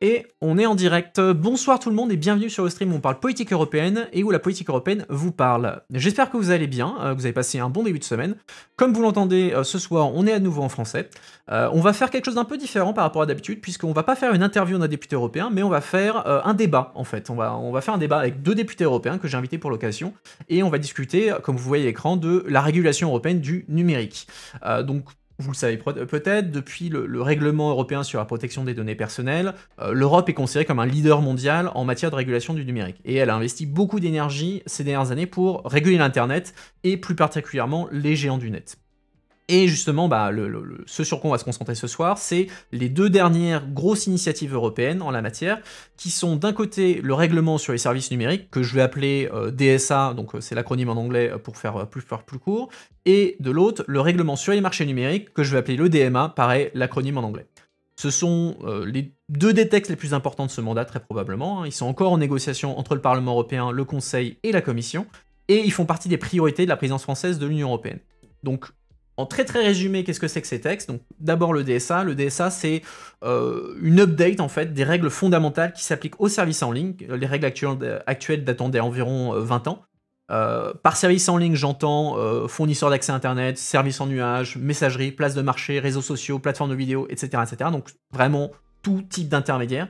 Et on est en direct. Bonsoir tout le monde et bienvenue sur le stream où on parle politique européenne et où la politique européenne vous parle. J'espère que vous allez bien, que vous avez passé un bon début de semaine. Comme vous l'entendez, ce soir, on est à nouveau en français. On va faire quelque chose d'un peu différent par rapport à d'habitude, puisqu'on va pas faire une interview d'un député européen, mais on va faire un débat, en fait. On va faire un débat avec deux députés européens que j'ai invités pour l'occasion, et on va discuter, comme vous voyez à l'écran, de la régulation européenne du numérique. Donc, vous le savez peut-être, depuis le règlement européen sur la protection des données personnelles, l'Europe est considérée comme un leader mondial en matière de régulation du numérique. Et elle a investi beaucoup d'énergie ces dernières années pour réguler l'Internet, et plus particulièrement les géants du net. Et justement, ce sur quoi on va se concentrer ce soir, c'est les deux dernières grosses initiatives européennes en la matière, qui sont d'un côté le règlement sur les services numériques, que je vais appeler DSA, donc c'est l'acronyme en anglais pour faire plus court, et de l'autre, le règlement sur les marchés numériques, que je vais appeler le DMA, pareil, l'acronyme en anglais. Ce sont les deux des textes les plus importants de ce mandat, très probablement. Ils sont encore en négociation entre le Parlement européen, le Conseil et la Commission, et ils font partie des priorités de la présidence française de l'Union européenne. Donc, en très très résumé, qu'est-ce que c'est que ces textes? Donc d'abord le DSA. Le DSA, c'est une update en fait des règles fondamentales qui s'appliquent aux services en ligne. Les règles actuelles datant d'environ 20 ans. Par service en ligne, j'entends fournisseurs d'accès Internet, services en nuage, messagerie, place de marché, réseaux sociaux, plateformes de vidéo, etc., etc. Donc vraiment tout type d'intermédiaire.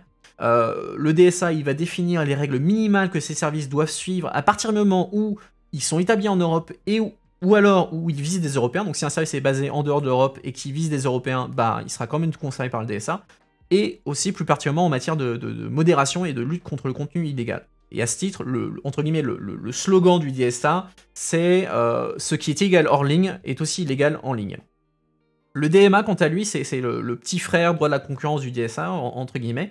Le DSA, il va définir les règles minimales que ces services doivent suivre à partir du moment où ils sont établis en Europe et ou alors où ils visent des Européens. Donc si un service est basé en dehors de l'Europe et qui vise des Européens, il sera quand même concerné par le DSA. Et aussi plus particulièrement en matière de modération et de lutte contre le contenu illégal. Et à ce titre, entre guillemets, le slogan du DSA, c'est ce qui est illégal hors ligne est aussi illégal en ligne. Le DMA, quant à lui, c'est le petit frère droit de la concurrence du DSA, entre guillemets.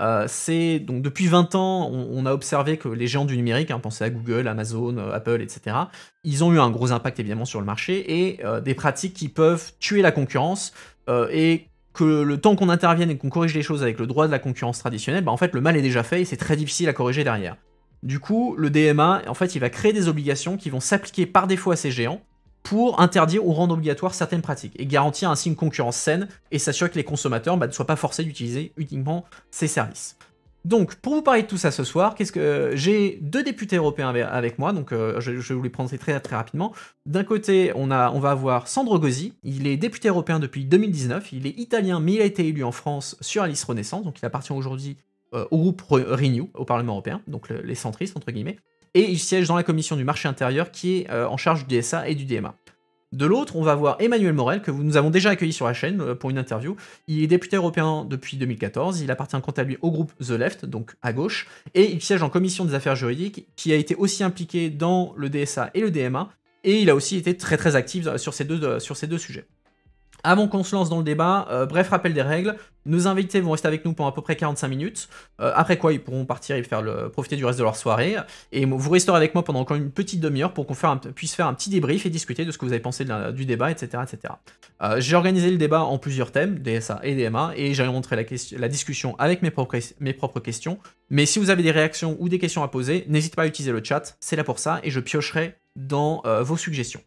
C'est donc depuis 20 ans, on a observé que les géants du numérique, pensez à Google, Amazon, Apple, etc., ils ont eu un gros impact évidemment sur le marché et des pratiques qui peuvent tuer la concurrence et que le temps qu'on intervienne et qu'on corrige les choses avec le droit de la concurrence traditionnelle, en fait le mal est déjà fait et c'est très difficile à corriger derrière. Du coup, le DMA, en fait, il va créer des obligations qui vont s'appliquer par défaut à ces géants pour interdire ou rendre obligatoire certaines pratiques et garantir ainsi une concurrence saine et s'assurer que les consommateurs ne soient pas forcés d'utiliser uniquement ces services. Donc, pour vous parler de tout ça ce soir, j'ai deux députés européens avec moi, donc je vais vous les présenter très, très rapidement. D'un côté, on va avoir Sandro Gozi, il est député européen depuis 2019, il est italien mais il a été élu en France sur la liste Renaissance, donc il appartient aujourd'hui au groupe Renew, au Parlement européen, donc les centristes entre guillemets. Et il siège dans la commission du marché intérieur qui est en charge du DSA et du DMA. De l'autre, on va voir Emmanuel Morel, que nous avons déjà accueilli sur la chaîne pour une interview. Il est député européen depuis 2014, il appartient quant à lui au groupe The Left, donc à gauche, et il siège en commission des affaires juridiques, qui a été aussi impliqué dans le DSA et le DMA, et il a aussi été très très actif sur ces deux sujets. Avant qu'on se lance dans le débat, bref rappel des règles, nos invités vont rester avec nous pendant à peu près 45 minutes, après quoi ils pourront partir et profiter du reste de leur soirée, et vous resterez avec moi pendant encore une petite demi-heure pour qu'on puisse faire un petit débrief et discuter de ce que vous avez pensé du débat, etc. etc. J'ai organisé le débat en plusieurs thèmes, DSA et DMA, et j'ai montré la discussion avec mes propres questions, mais si vous avez des réactions ou des questions à poser, n'hésitez pas à utiliser le chat, c'est là pour ça, et je piocherai dans vos suggestions.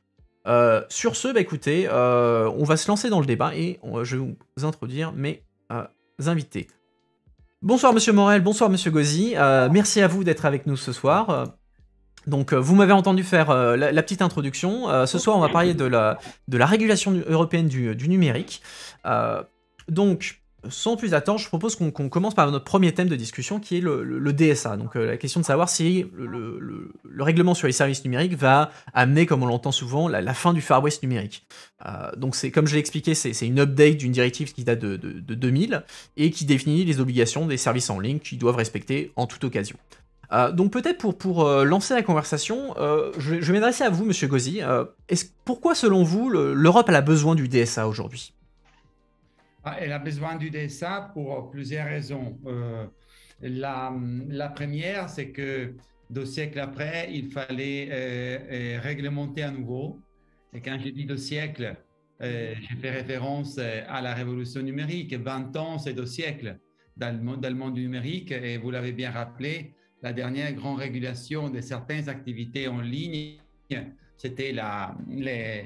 Sur ce, écoutez, on va se lancer dans le débat et je vais vous introduire mes invités. Bonsoir Monsieur Morel, bonsoir Monsieur Gozi, merci à vous d'être avec nous ce soir. Donc vous m'avez entendu faire la petite introduction. Ce soir, on va parler de la régulation européenne du numérique. Donc, sans plus attendre, je propose qu'on commence par notre premier thème de discussion qui est le DSA. Donc la question de savoir si le règlement sur les services numériques va amener, comme on l'entend souvent, la fin du Far West numérique. Donc comme je l'ai expliqué, c'est une update d'une directive qui date de 2000 et qui définit les obligations des services en ligne qu'ils doivent respecter en toute occasion. Donc peut-être pour lancer la conversation, je vais m'adresser à vous, Monsieur Gozi. Pourquoi, selon vous, l'Europe a besoin du DSA aujourd'hui ? Elle a besoin du DSA pour plusieurs raisons. La première, c'est que 2 siècles après, il fallait réglementer à nouveau. Et quand je dis 2 siècles, je fais référence à la révolution numérique. 20 ans, c'est 2 siècles dans le monde du numérique. Et vous l'avez bien rappelé, la dernière grande régulation de certaines activités en ligne, c'était les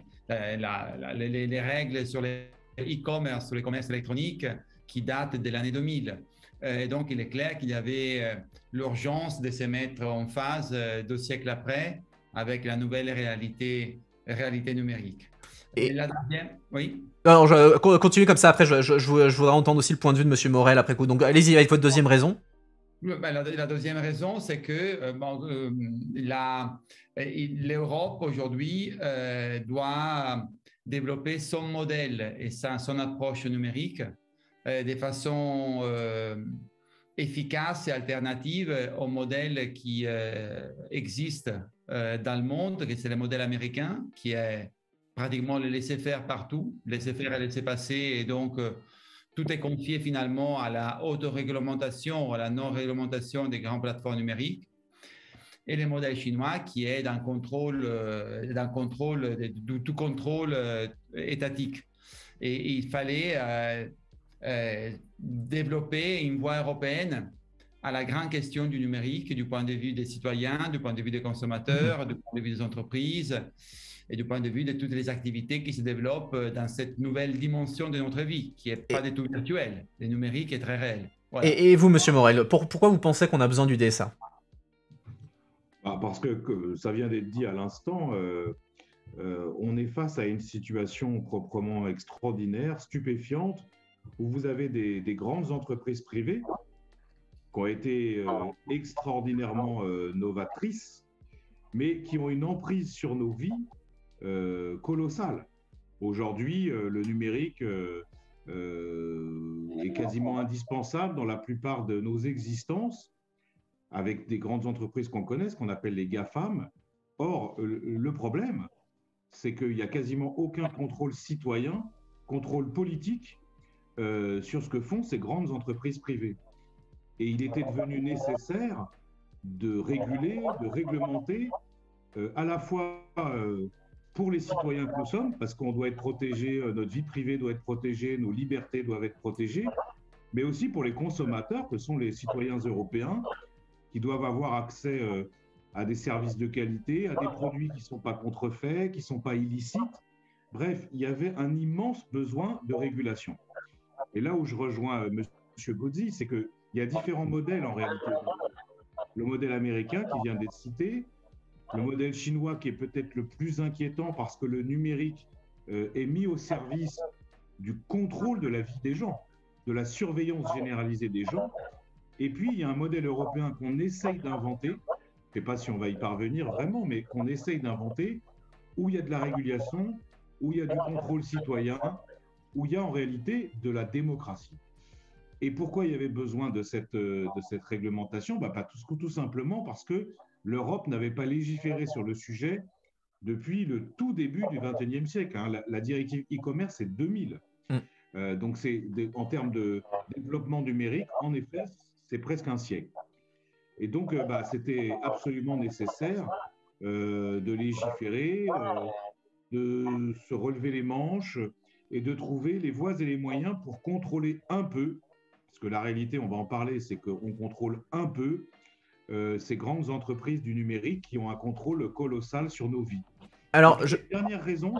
règles sur les e-commerce, sur les commerces électroniques qui datent de l'année 2000. Et donc, il est clair qu'il y avait l'urgence de se mettre en phase 2 siècles après avec la nouvelle réalité numérique. Et Et la deuxième, oui. alors, continue comme ça. Après, je voudrais entendre aussi le point de vue de Monsieur Morel après coup. Donc, allez-y avec votre deuxième raison. Ben, la deuxième raison, c'est que l'Europe aujourd'hui doit développer son modèle et son approche numérique de façon efficace et alternative au modèle qui existe dans le monde, que c'est le modèle américain, qui est pratiquement le laisser-faire partout, laisser-faire et laisser-passer, et donc tout est confié finalement à la autoréglementation, à la non-réglementation des grandes plateformes numériques, et le modèle chinois qui est d'un contrôle, tout contrôle étatique. Et il fallait développer une voie européenne à la grande question du numérique, du point de vue des citoyens, du point de vue des consommateurs, du point de vue des entreprises et du point de vue de toutes les activités qui se développent dans cette nouvelle dimension de notre vie, qui n'est pas du tout virtuelle. Le numérique est très réel. Voilà. Et vous, Monsieur Morel, pourquoi vous pensez qu'on a besoin du DSA? Parce que ça vient d'être dit à l'instant, on est face à une situation proprement extraordinaire, stupéfiante, où vous avez des grandes entreprises privées qui ont été extraordinairement novatrices, mais qui ont une emprise sur nos vies colossale. Aujourd'hui, le numérique est quasiment indispensable dans la plupart de nos existences, avec des grandes entreprises qu'on connaît, qu'on appelle les GAFAM. Or, le problème, c'est qu'il n'y a quasiment aucun contrôle citoyen, contrôle politique sur ce que font ces grandes entreprises privées. Et il était devenu nécessaire de réguler, de réglementer, à la fois pour les citoyens que nous sommes, parce qu'on doit être protégé, notre vie privée doit être protégée, nos libertés doivent être protégées, mais aussi pour les consommateurs, que sont les citoyens européens, qui doivent avoir accès à des services de qualité, à des produits qui ne sont pas contrefaits, qui ne sont pas illicites. Bref, il y avait un immense besoin de régulation. Et là où je rejoins M. Gaudzi, c'est qu'il y a différents modèles en réalité. Le modèle américain qui vient d'être cité, le modèle chinois qui est peut-être le plus inquiétant parce que le numérique est mis au service du contrôle de la vie des gens, de la surveillance généralisée des gens. Et puis, il y a un modèle européen qu'on essaye d'inventer, je ne sais pas si on va y parvenir vraiment, mais qu'on essaye d'inventer, où il y a de la régulation, où il y a du contrôle citoyen, où il y a en réalité de la démocratie. Et pourquoi il y avait besoin de cette réglementation? Tout simplement parce que l'Europe n'avait pas légiféré sur le sujet depuis le tout début du XXIe siècle. Hein. La directive e-commerce, c'est 2000. Donc, en termes de développement numérique, en effet, c'est presque un siècle. Et donc, c'était absolument nécessaire de légiférer, de se relever les manches et de trouver les voies et les moyens pour contrôler un peu, parce que la réalité, on va en parler, c'est qu'on contrôle un peu ces grandes entreprises du numérique qui ont un contrôle colossal sur nos vies. Alors, dernière raison,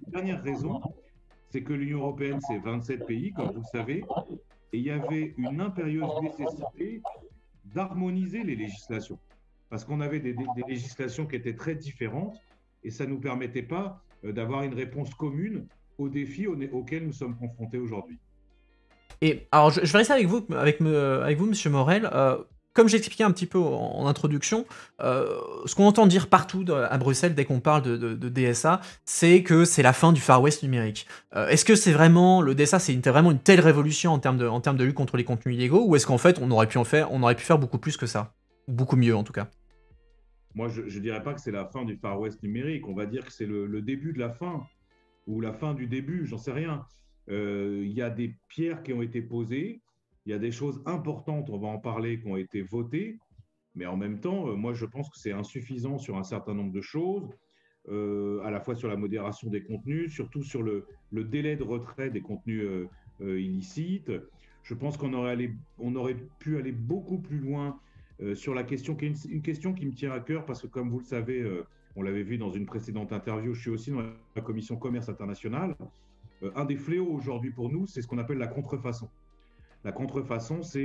c'est que l'Union européenne, c'est 27 pays, comme vous le savez, et il y avait une impérieuse nécessité d'harmoniser les législations, parce qu'on avait des législations qui étaient très différentes, et ça ne nous permettait pas d'avoir une réponse commune aux défis auxquels nous sommes confrontés aujourd'hui. Et alors, je vais rester avec vous, Monsieur Morel. Comme j'expliquais un petit peu en introduction, ce qu'on entend dire partout à Bruxelles dès qu'on parle de DSA, c'est que c'est la fin du Far West numérique. Est-ce que c'est vraiment, le DSA, c'était vraiment une telle révolution en termes de lutte contre les contenus illégaux, ou est-ce qu'en fait, on aurait pu faire beaucoup plus que ça? Beaucoup mieux, en tout cas. Moi, je ne dirais pas que c'est la fin du Far West numérique. On va dire que c'est le début de la fin, ou la fin du début, j'en sais rien. Il y a des pierres qui ont été posées. Il y a des choses importantes, on va en parler, qui ont été votées, mais en même temps, moi, je pense que c'est insuffisant sur un certain nombre de choses, à la fois sur la modération des contenus, surtout sur le délai de retrait des contenus illicites. Je pense qu'on aurait pu aller beaucoup plus loin sur la question, qui est une question qui me tient à cœur, parce que comme vous le savez, on l'avait vu dans une précédente interview, je suis aussi dans la commission commerce international. Un des fléaux aujourd'hui pour nous, c'est ce qu'on appelle la contrefaçon. La contrefaçon, c'est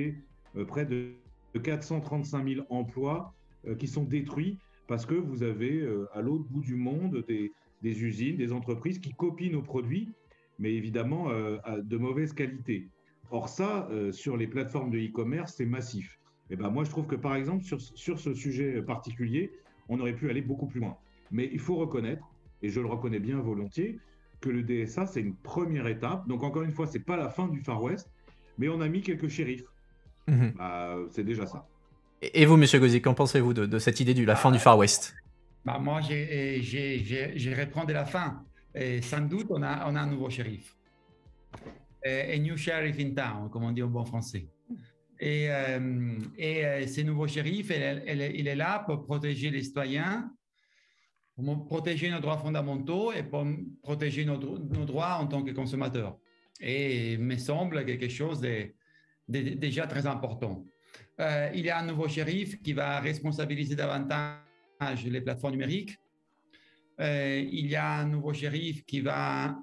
près de 435 000 emplois qui sont détruits parce que vous avez à l'autre bout du monde des usines, des entreprises qui copient nos produits, mais évidemment de mauvaise qualité. Or ça, sur les plateformes de e-commerce, c'est massif. Et ben moi, je trouve que par exemple, sur ce sujet particulier, on aurait pu aller beaucoup plus loin. Mais il faut reconnaître, et je le reconnais bien volontiers, que le DSA, c'est une première étape. Donc encore une fois, ce n'est pas la fin du Far West, mais on a mis quelques shérifs. C'est déjà ça. Et vous, monsieur Gauzy, qu'en pensez-vous de cette idée de la fin du Far West? Moi, je reprends de la fin. Et sans doute, on a un nouveau shérif. A new sheriff in town, comme on dit en bon français. Et ce nouveau shérif, il est là pour protéger les citoyens, pour protéger nos droits fondamentaux et pour protéger nos droits en tant que consommateurs. Et il me semble quelque chose de déjà très important. Il y a un nouveau shérif qui va responsabiliser davantage les plateformes numériques. Il y a un nouveau shérif qui va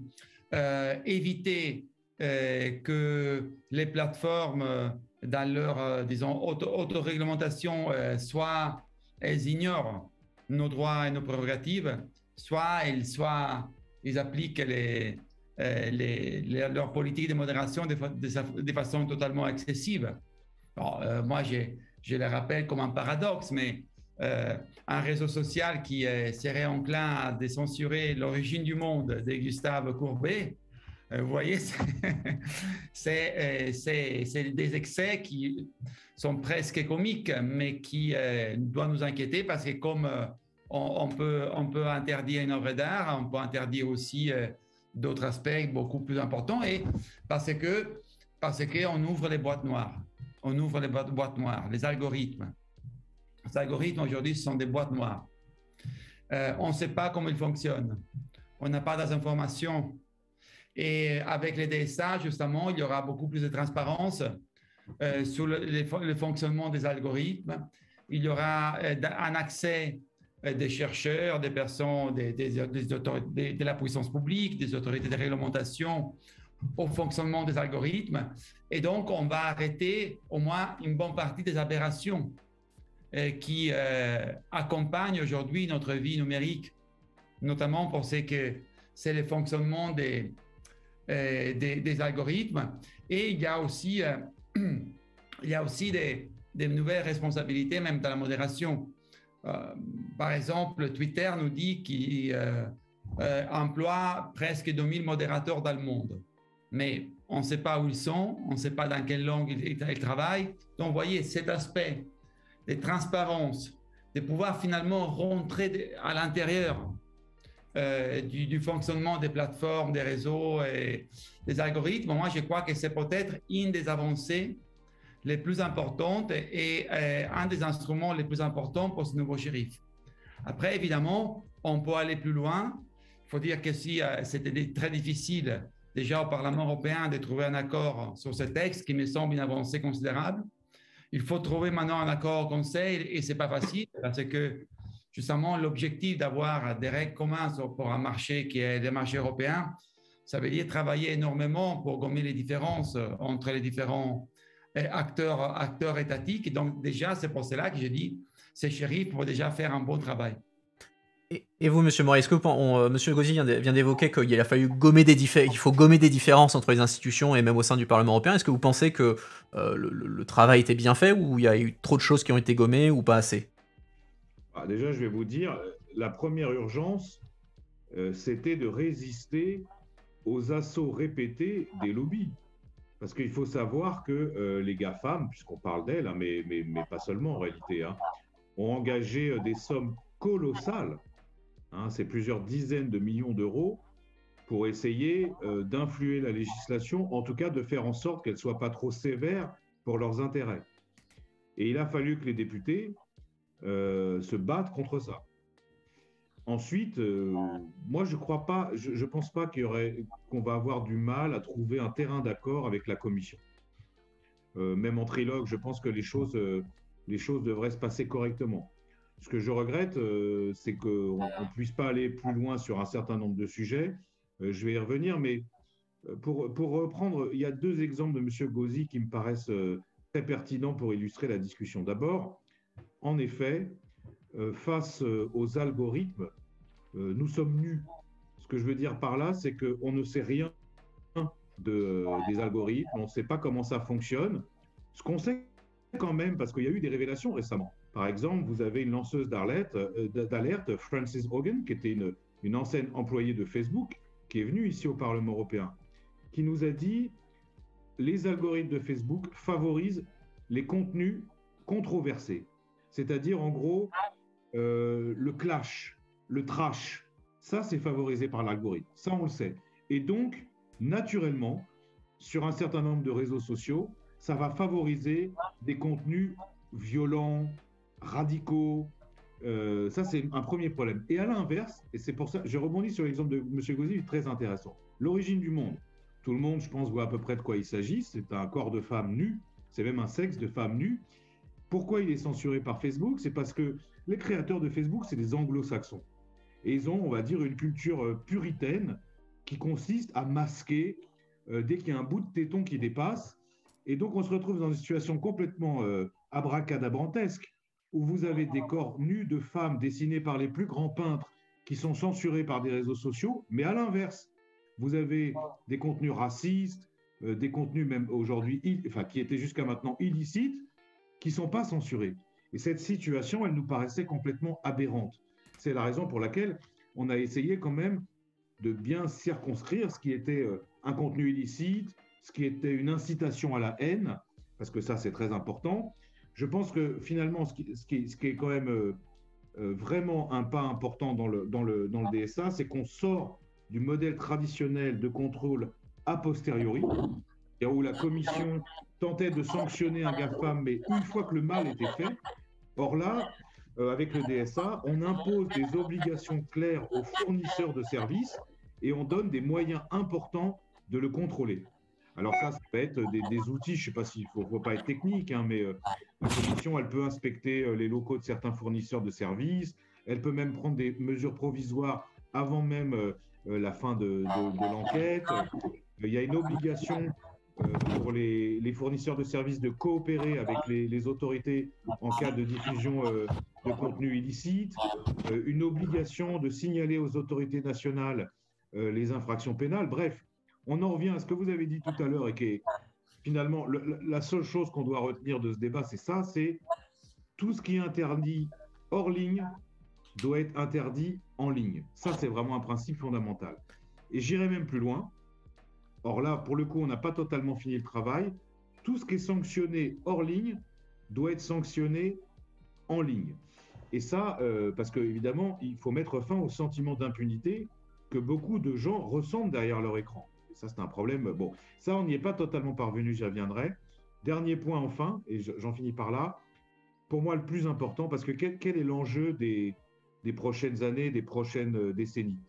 éviter que les plateformes, dans leur, disons, autoréglementation, soit elles ignorent nos droits et nos prérogatives, soit ils appliquent leur politique de modération de façon totalement excessive. Alors, moi, je le rappelle comme un paradoxe, mais un réseau social qui serait enclin à censurer l'origine du monde de Gustave Courbet, vous voyez, c'est des excès qui sont presque comiques, mais qui doivent nous inquiéter parce que comme on peut interdire une œuvre d'art, on peut interdire aussi d'autres aspects beaucoup plus importants, et parce qu'on ouvre les boîtes noires. On ouvre les boîtes noires, les algorithmes. Les algorithmes aujourd'hui sont des boîtes noires. On ne sait pas comment ils fonctionnent. On n'a pas d'informations. Et avec les DSA, justement, il y aura beaucoup plus de transparence sur le fonctionnement des algorithmes. Il y aura un accès des chercheurs, des personnes, de la puissance publique, des autorités de réglementation au fonctionnement des algorithmes. Et donc, on va arrêter au moins une bonne partie des aberrations qui accompagnent aujourd'hui notre vie numérique, notamment pour ce que c'est le fonctionnement des algorithmes. Et il y a aussi des nouvelles responsabilités, même dans la modération. Par exemple, Twitter nous dit qu'il emploie presque 2000 modérateurs dans le monde. Mais on ne sait pas où ils sont, on ne sait pas dans quelle langue ils travaillent. Donc, vous voyez, cet aspect de transparence, de pouvoir finalement rentrer à l'intérieur du fonctionnement des plateformes, des réseaux et des algorithmes, moi, je crois que c'est peut-être une des avancées les plus importantes et un des instruments les plus importants pour ce nouveau shérif. Après, évidemment, on peut aller plus loin. Il faut dire que si c'était très difficile déjà au Parlement européen de trouver un accord sur ce texte qui me semble une avancée considérable. Il faut trouver maintenant un accord au Conseil et ce n'est pas facile parce que justement l'objectif d'avoir des règles communes pour un marché qui est le marché européen, ça veut dire travailler énormément pour gommer les différences entre les différents acteurs étatiques. Et donc déjà, c'est pour cela que j'ai dit ces shérifs pour déjà faire un bon travail. Et vous, monsieur Moret, est-ce que monsieur Gauzy vient d'évoquer qu'il a fallu il faut gommer des différences entre les institutions et même au sein du Parlement européen? Est-ce que vous pensez que le travail était bien fait ou il y a eu trop de choses qui ont été gommées ou pas assez? Déjà, je vais vous dire, la première urgence, c'était de résister aux assauts répétés des lobbies. Parce qu'il faut savoir que les GAFAM, puisqu'on parle d'elles, hein, mais pas seulement en réalité, hein, ont engagé des sommes colossales. Hein, c'est plusieurs dizaines de millions d'euros pour essayer d'influer la législation, en tout cas de faire en sorte qu'elle ne soit pas trop sévère pour leurs intérêts. Et il a fallu que les députés se battent contre ça. Ensuite, moi je crois pas, je pense pas qu'on va avoir du mal à trouver un terrain d'accord avec la Commission. Même en trilogue, je pense que les choses devraient se passer correctement. Ce que je regrette, c'est qu'on ne puisse pas aller plus loin sur un certain nombre de sujets. Je vais y revenir, mais pour reprendre, il y a deux exemples de M. Gauzy qui me paraissent très pertinents pour illustrer la discussion. D'abord, en effet, face aux algorithmes, nous sommes nus. Ce que je veux dire par là, c'est qu'on ne sait rien des algorithmes, on ne sait pas comment ça fonctionne. Ce qu'on sait quand même, parce qu'il y a eu des révélations récemment. Par exemple, vous avez une lanceuse d'alerte, Frances Haugen, qui était une ancienne employée de Facebook, qui est venue ici au Parlement européen, qui nous a dit les algorithmes de Facebook favorisent les contenus controversés. C'est-à-dire, en gros, le clash, le trash, ça, c'est favorisé par l'algorithme. Ça, on le sait. Et donc, naturellement, sur un certain nombre de réseaux sociaux, ça va favoriser des contenus violents, radicaux. Ça, c'est un premier problème. Et à l'inverse, et c'est pour ça, je rebondis sur l'exemple de M. Gauzy, très intéressant. L'origine du monde. Tout le monde, je pense, voit à peu près de quoi il s'agit. C'est un corps de femme nue, c'est même un sexe de femme nue. Pourquoi il est censuré par Facebook? C'est parce que les créateurs de Facebook, c'est des anglo-saxons. Et ils ont, on va dire, une culture puritaine qui consiste à masquer dès qu'il y a un bout de téton qui dépasse. Et donc, on se retrouve dans une situation complètement abracadabrantesque, où vous avez des corps nus de femmes dessinés par les plus grands peintres qui sont censurés par des réseaux sociaux, mais à l'inverse, vous avez des contenus racistes, des contenus même aujourd'hui, qui étaient jusqu'à maintenant illicites, qui ne sont pas censurés. Et cette situation, elle nous paraissait complètement aberrante. C'est la raison pour laquelle on a essayé quand même de bien circonscrire ce qui était un contenu illicite, ce qui était une incitation à la haine, parce que ça, c'est très important. Je pense que finalement, ce qui est quand même vraiment un pas important dans le DSA, c'est qu'on sort du modèle traditionnel de contrôle a posteriori, où la commission tentait de sanctionner un GAFAM, mais une fois que le mal était fait. Or là, avec le DSA, on impose des obligations claires aux fournisseurs de services et on donne des moyens importants de le contrôler. Alors ça peut être des outils, je ne sais pas s'il ne faut pas être technique, hein, mais la commission, elle peut inspecter les locaux de certains fournisseurs de services, elle peut même prendre des mesures provisoires avant même la fin de l'enquête. Il y a une obligation pour les fournisseurs de services de coopérer avec les autorités en cas de diffusion de contenu illicite, une obligation de signaler aux autorités nationales les infractions pénales. Bref, on en revient à ce que vous avez dit tout à l'heure et qui est finalement la seule chose qu'on doit retenir de ce débat, c'est ça, c'est tout ce qui est interdit hors ligne doit être interdit en ligne. Ça, c'est vraiment un principe fondamental. Et j'irai même plus loin. Or là, pour le coup, on n'a pas totalement fini le travail. Tout ce qui est sanctionné hors ligne doit être sanctionné en ligne. Et ça, parce qu'évidemment, il faut mettre fin au sentiment d'impunité que beaucoup de gens ressentent derrière leur écran. Et ça, c'est un problème. Bon, ça, on n'y est pas totalement parvenu, j'y reviendrai. Dernier point enfin, et j'en finis par là, pour moi le plus important, parce que quel est l'enjeu des prochaines années, des prochaines décennies?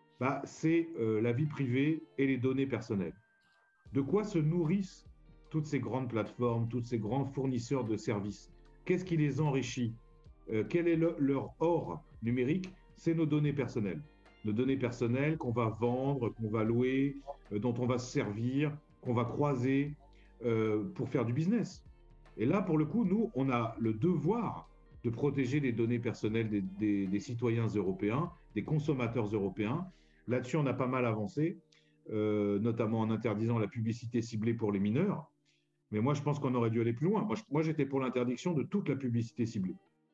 C'est la vie privée et les données personnelles. De quoi se nourrissent toutes ces grandes plateformes, tous ces grands fournisseurs de services? Qu'est-ce qui les enrichit? Quel est leur or numérique? C'est nos données personnelles. Nos données personnelles qu'on va vendre, qu'on va louer, dont on va se servir, qu'on va croiser pour faire du business. Et là, pour le coup, nous, on a le devoir de protéger les données personnelles des citoyens européens, des consommateurs européens. Là-dessus, on a pas mal avancé, notamment en interdisant la publicité ciblée pour les mineurs. Mais moi, je pense qu'on aurait dû aller plus loin. Moi, j'étais pour l'interdiction de toute la publicité ciblée.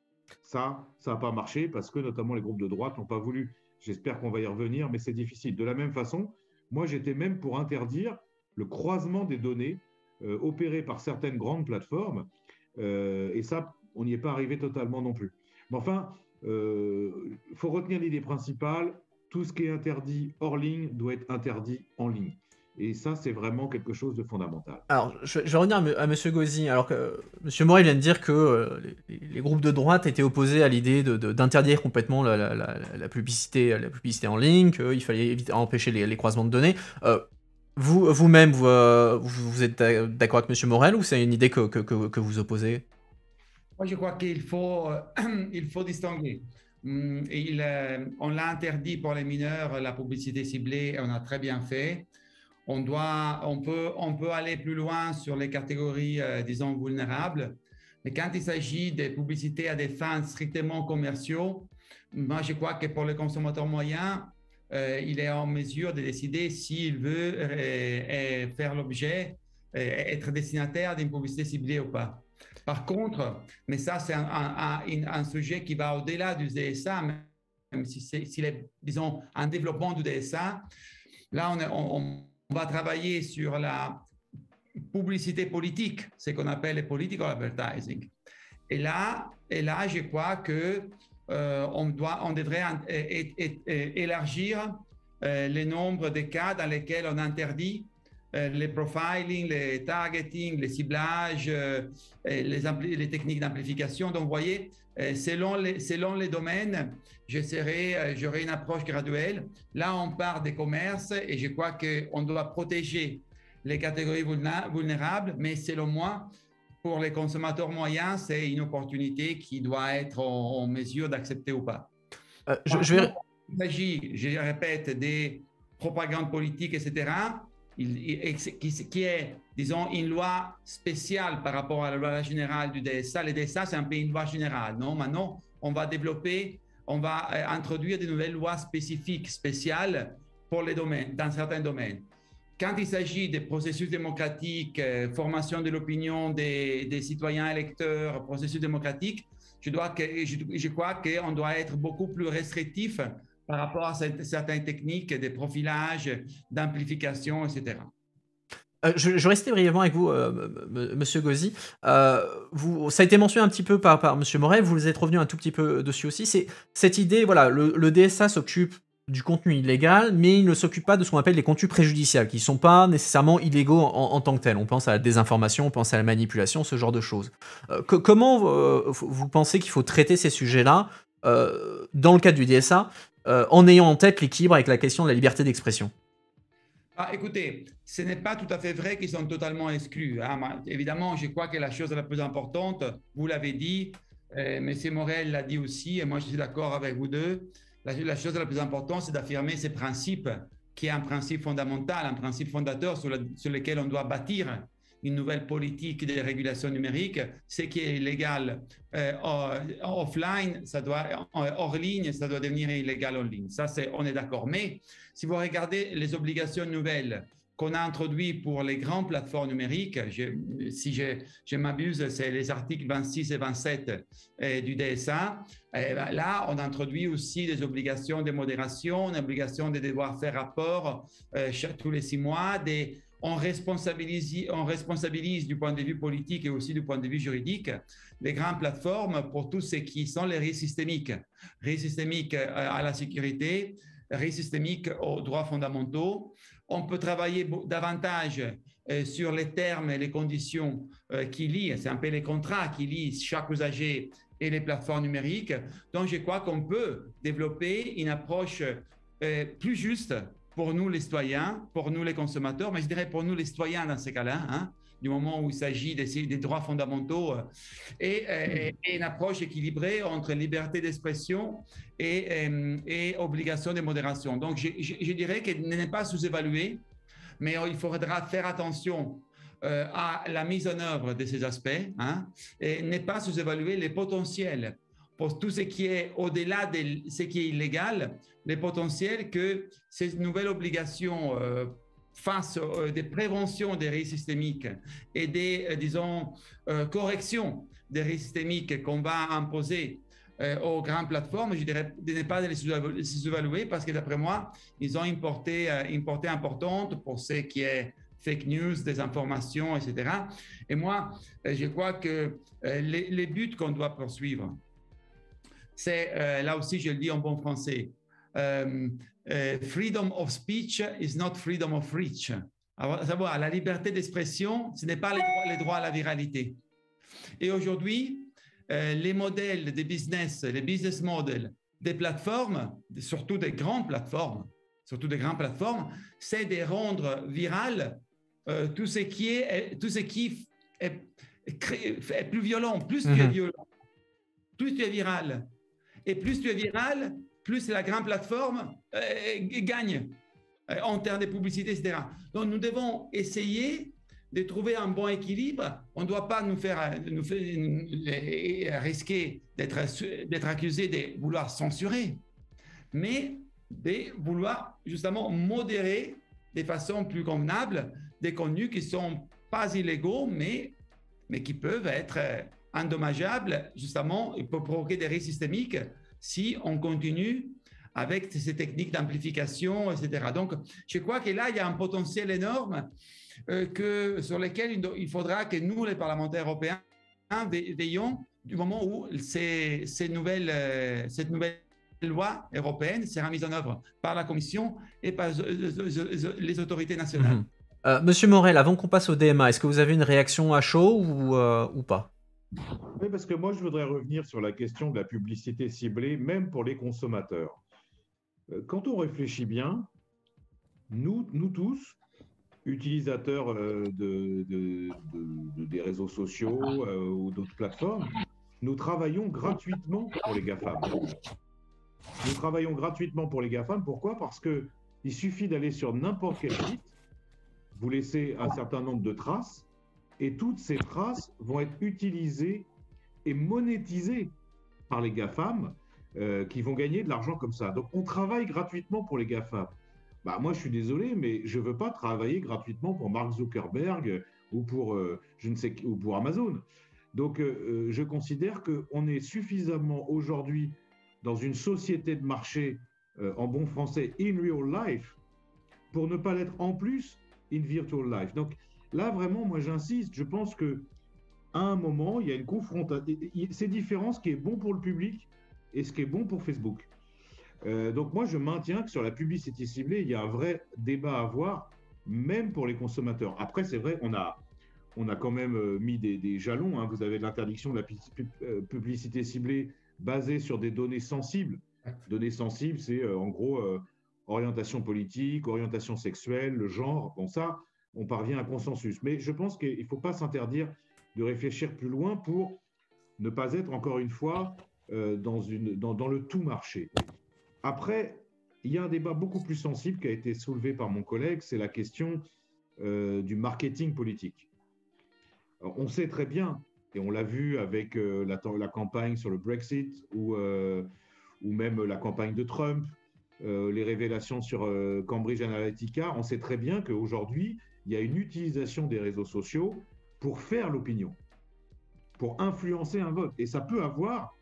Ça n'a pas marché parce que notamment les groupes de droite n'ont pas voulu. J'espère qu'on va y revenir, mais c'est difficile. De la même façon, moi, j'étais même pour interdire le croisement des données opéré par certaines grandes plateformes. Et ça, on n'y est pas arrivé totalement non plus. Mais enfin, il faut retenir l'idée principale. Tout ce qui est interdit hors ligne doit être interdit en ligne. Et ça, c'est vraiment quelque chose de fondamental. Alors, je vais revenir à M. Gauzy. Alors que M. Morel vient de dire que les groupes de droite étaient opposés à l'idée d'interdire complètement la publicité en ligne, qu'il fallait empêcher les croisements de données. Vous-même, vous êtes d'accord avec M. Morel ou c'est une idée que vous opposez? Moi, je crois qu'il faut, il faut distinguer. On l'a interdit pour les mineurs, la publicité ciblée, on a très bien fait. on peut aller plus loin sur les catégories, disons, vulnérables. Mais quand il s'agit de publicité à des fins strictement commerciaux, moi, je crois que pour le consommateur moyen, il est en mesure de décider s'il veut faire l'objet, être destinataire d'une publicité ciblée ou pas. Par contre, mais ça, c'est un sujet qui va au-delà du DSA, même s'il est, disons, un développement du DSA. Là, on va travailler sur la publicité politique, ce qu'on appelle le political advertising. Et là, je crois que on devrait élargir le nombre de cas dans lesquels on interdit les profiling, les targeting, les ciblages, les techniques d'amplification. Donc, vous voyez, selon les domaines, j'aurai une approche graduelle. Là, on part des commerces et je crois qu'on doit protéger les catégories vulnérables, mais selon moi, pour les consommateurs moyens, c'est une opportunité qui doit être en mesure d'accepter ou pas. Il s'agit, je répète, des propagandes politiques, etc., qui est, disons, une loi spéciale par rapport à la loi générale du DSA. Le DSA, c'est un peu une loi générale, non? Maintenant, on va introduire de nouvelles lois spécifiques, spéciales pour les domaines, dans certains domaines. Quand il s'agit des processus démocratiques, formation de l'opinion des citoyens électeurs, processus démocratique, je crois qu'on doit être beaucoup plus restrictif par rapport à certaines techniques de profilage, d'amplification, etc. Je restais brièvement avec vous, Monsieur Gauzy. Ça a été mentionné un petit peu par Monsieur Morel, vous êtes revenu un tout petit peu dessus aussi. C'est cette idée, voilà, le DSA s'occupe du contenu illégal, mais il ne s'occupe pas de ce qu'on appelle les contenus préjudiciables, qui ne sont pas nécessairement illégaux en tant que tels. On pense à la désinformation, on pense à la manipulation, ce genre de choses. Comment vous pensez qu'il faut traiter ces sujets-là dans le cadre du DSA, en ayant en tête l'équilibre avec la question de la liberté d'expression? Écoutez, ce n'est pas tout à fait vrai qu'ils sont totalement exclus. Hein. Évidemment, je crois que la chose la plus importante, vous l'avez dit, M. Morel l'a dit aussi, et moi je suis d'accord avec vous deux, la chose la plus importante, c'est d'affirmer ces principes, qui est un principe fondamental, un principe fondateur sur lequel on doit bâtir une nouvelle politique de régulation numérique. Ce qui est illégal offline, hors ligne, ça doit devenir illégal en ligne. Ça, on est d'accord. Mais si vous regardez les obligations nouvelles qu'on a introduites pour les grandes plateformes numériques, si je m'abuse, c'est les articles 26 et 27 du DSA. Là, on introduit aussi des obligations de modération, une obligation de devoir faire rapport tous les 6 mois, on responsabilise du point de vue politique et aussi du point de vue juridique les grandes plateformes pour tous ceux qui sont les risques systémiques à la sécurité, risques systémiques aux droits fondamentaux. On peut travailler davantage sur les termes et les conditions qui lient, c'est un peu les contrats qui lient chaque usager et les plateformes numériques. Donc, je crois qu'on peut développer une approche plus juste pour nous les citoyens, pour nous les consommateurs, mais je dirais pour nous les citoyens dans ces cas-là, hein, du moment où il s'agit des droits fondamentaux et une approche équilibrée entre liberté d'expression et obligation de modération. Donc, je dirais qu'elle n'est pas sous-évaluée, mais il faudra faire attention à la mise en œuvre de ces aspects, hein, et ne pas sous-évaluer les potentiels pour tout ce qui est au-delà de ce qui est illégal, les potentiels que ces nouvelles obligations face des préventions des risques systémiques et des, disons, corrections des risques systémiques qu'on va imposer aux grandes plateformes, je dirais de ne pas les sous-évaluer parce que d'après moi, ils ont une portée importante pour ce qui est fake news, désinformation, etc. Et moi, je crois que les buts qu'on doit poursuivre, c'est, là aussi je le dis en bon français, freedom of speech is not freedom of reach. À savoir, la liberté d'expression, ce n'est pas les droits à la viralité. Et aujourd'hui, les modèles de business, les business models des plateformes, surtout des grandes plateformes, c'est de rendre viral tout ce qui est plus violent. Plus tu es violent, plus tu es viral. Et plus tu es viral, plus la grande plateforme gagne. en termes de publicité, etc. Donc, nous devons essayer de trouver un bon équilibre. On ne doit pas nous faire risquer d'être accusé de vouloir censurer, mais de vouloir justement modérer de façon plus convenable des contenus qui ne sont pas illégaux, mais qui peuvent être endommageables, justement, et peuvent provoquer des risques systémiques si on continue avec ces techniques d'amplification, etc. Donc, je crois que là, il y a un potentiel énorme sur lequel il faudra que nous, les parlementaires européens, veillons du moment où cette nouvelle loi européenne sera mise en œuvre par la Commission et par les autorités nationales. Monsieur Morel, avant qu'on passe au DMA, est-ce que vous avez une réaction à chaud ou pas? Oui, parce que moi, je voudrais revenir sur la question de la publicité ciblée, même pour les consommateurs. Quand on réfléchit bien, nous tous, utilisateurs des réseaux sociaux ou d'autres plateformes, nous travaillons gratuitement pour les GAFAM. Nous travaillons gratuitement pour les GAFAM. Pourquoi? Parce qu'il suffit d'aller sur n'importe quel site, vous laissez un certain nombre de traces, et toutes ces traces vont être utilisées et monétisées par les GAFAM qui vont gagner de l'argent comme ça. Donc, on travaille gratuitement pour les GAFAM. Bah, moi, je suis désolé, mais je ne veux pas travailler gratuitement pour Mark Zuckerberg ou pour, ou pour Amazon. Donc, je considère qu'on est suffisamment aujourd'hui dans une société de marché, en bon français, in real life, pour ne pas l'être en plus in virtual life. Donc là, vraiment, moi, j'insiste. Je pense qu'à un moment, il y a une confrontation. C'est différent ce qui est bon pour le public et ce qui est bon pour Facebook. Donc moi, je maintiens que sur la publicité ciblée, il y a un vrai débat à avoir, même pour les consommateurs. Après, c'est vrai, on a quand même mis des jalons. Hein. Vous avez l'interdiction de la publicité ciblée basée sur des données sensibles. Données sensibles, c'est en gros orientation politique, orientation sexuelle, le genre. Bon, ça, on parvient à un consensus. Mais je pense qu'il ne faut pas s'interdire de réfléchir plus loin pour ne pas être, encore une fois, dans le tout marché. Après, il y a un débat beaucoup plus sensible qui a été soulevé par mon collègue, c'est la question du marketing politique. Alors, on sait très bien, et on l'a vu avec la campagne sur le Brexit ou même la campagne de Trump, les révélations sur Cambridge Analytica, on sait très bien qu'aujourd'hui, il y a une utilisation des réseaux sociaux pour faire l'opinion, pour influencer un vote. Et ça peut avoir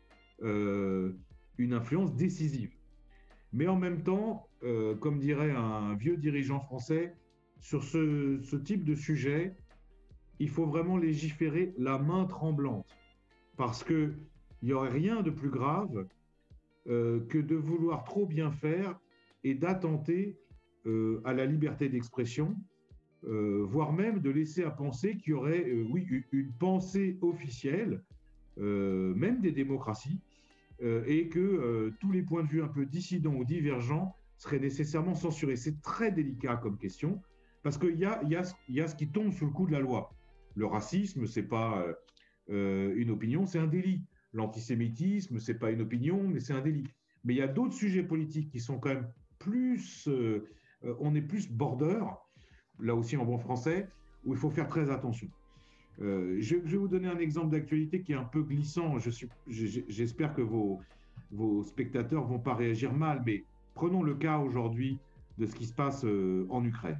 une influence décisive. Mais en même temps, comme dirait un vieux dirigeant français, sur ce type de sujet, il faut vraiment légiférer la main tremblante. Parce qu'il n'y aurait rien de plus grave que de vouloir trop bien faire et d'attenter à la liberté d'expression, voire même de laisser à penser qu'il y aurait, oui, une pensée officielle, même des démocraties, et que tous les points de vue un peu dissidents ou divergents seraient nécessairement censurés. C'est très délicat comme question, parce qu'il y a ce qui tombe sous le coup de la loi. Le racisme, ce n'est pas une opinion, c'est un délit. L'antisémitisme, ce n'est pas une opinion, mais c'est un délit. Mais il y a d'autres sujets politiques qui sont quand même plus... on est plus border, là aussi en bon français, où il faut faire très attention. Je vais vous donner un exemple d'actualité qui est un peu glissant. J'espère que vos spectateurs ne vont pas réagir mal, mais prenons le cas aujourd'hui de ce qui se passe en Ukraine.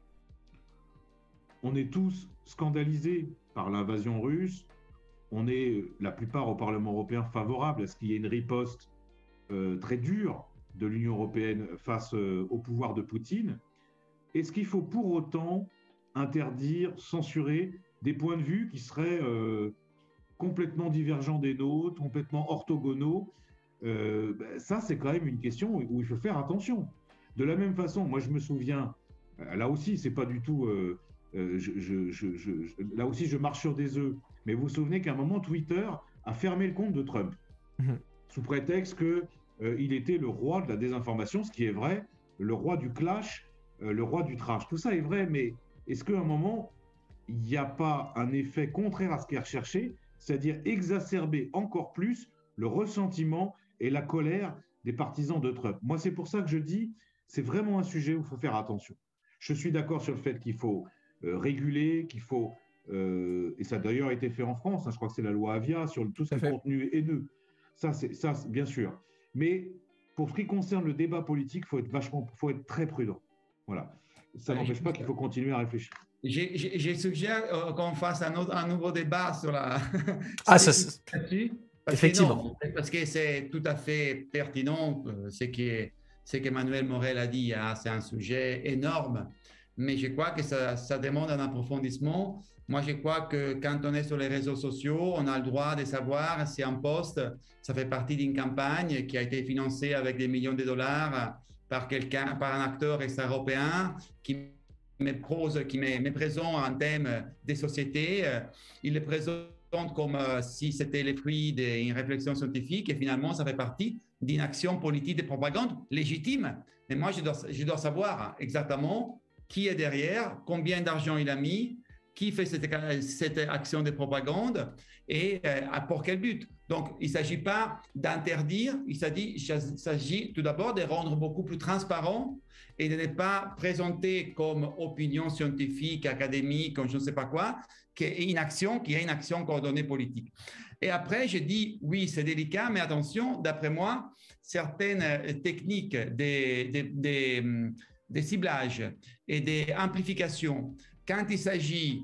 On est tous scandalisés par l'invasion russe. On est, la plupart au Parlement européen, favorables à ce qu'il y ait une riposte très dure de l'Union européenne face au pouvoir de Poutine. Est-ce qu'il faut pour autant interdire, censurer des points de vue qui seraient complètement divergents des nôtres, complètement orthogonaux? Ça, c'est quand même une question où il faut faire attention. De la même façon, moi je me souviens, là aussi, c'est pas du tout... là aussi, je marche sur des œufs. Mais vous vous souvenez qu'à un moment, Twitter a fermé le compte de Trump, sous prétexte qu'il était le roi de la désinformation, ce qui est vrai, le roi du clash, le roi du trash. Tout ça est vrai, mais est-ce qu'à un moment, il n'y a pas un effet contraire à ce qui est recherché, c'est-à-dire exacerber encore plus le ressentiment et la colère des partisans de Trump? Moi, c'est pour ça que je dis, c'est vraiment un sujet où il faut faire attention. Je suis d'accord sur le fait qu'il faut réguler, qu'il faut, et ça a d'ailleurs été fait en France, hein, je crois que c'est la loi Avia, sur tout ce qui est contenu haineux. Ça, bien sûr. Mais pour ce qui concerne le débat politique, faut être très prudent. Voilà. Ça n'empêche pas qu'il faut continuer à réfléchir. Je suggère qu'on fasse un nouveau débat sur la. Effectivement. Parce que c'est tout à fait pertinent ce qu'Emmanuel Morel a dit. Hein, c'est un sujet énorme, mais je crois que ça demande un approfondissement. Moi, je crois que quand on est sur les réseaux sociaux, on a le droit de savoir si un post, ça fait partie d'une campagne qui a été financée avec des millions de dollars par un acteur extra-européen qui me présente un thème des sociétés. Il le présente comme si c'était le fruit d'une réflexion scientifique et finalement, ça fait partie d'une action politique de propagande légitime. Mais moi, je dois savoir exactement qui est derrière, combien d'argent il a mis, qui fait cette action de propagande et pour quel but. Donc, il ne s'agit pas d'interdire, il s'agit tout d'abord de rendre beaucoup plus transparent et de ne pas présenter comme opinion scientifique, académique, comme je ne sais pas quoi, qui est une action coordonnée politique. Et après, j'ai dit, oui, c'est délicat, mais attention, d'après moi, certaines techniques des ciblages et des amplifications, quand il s'agit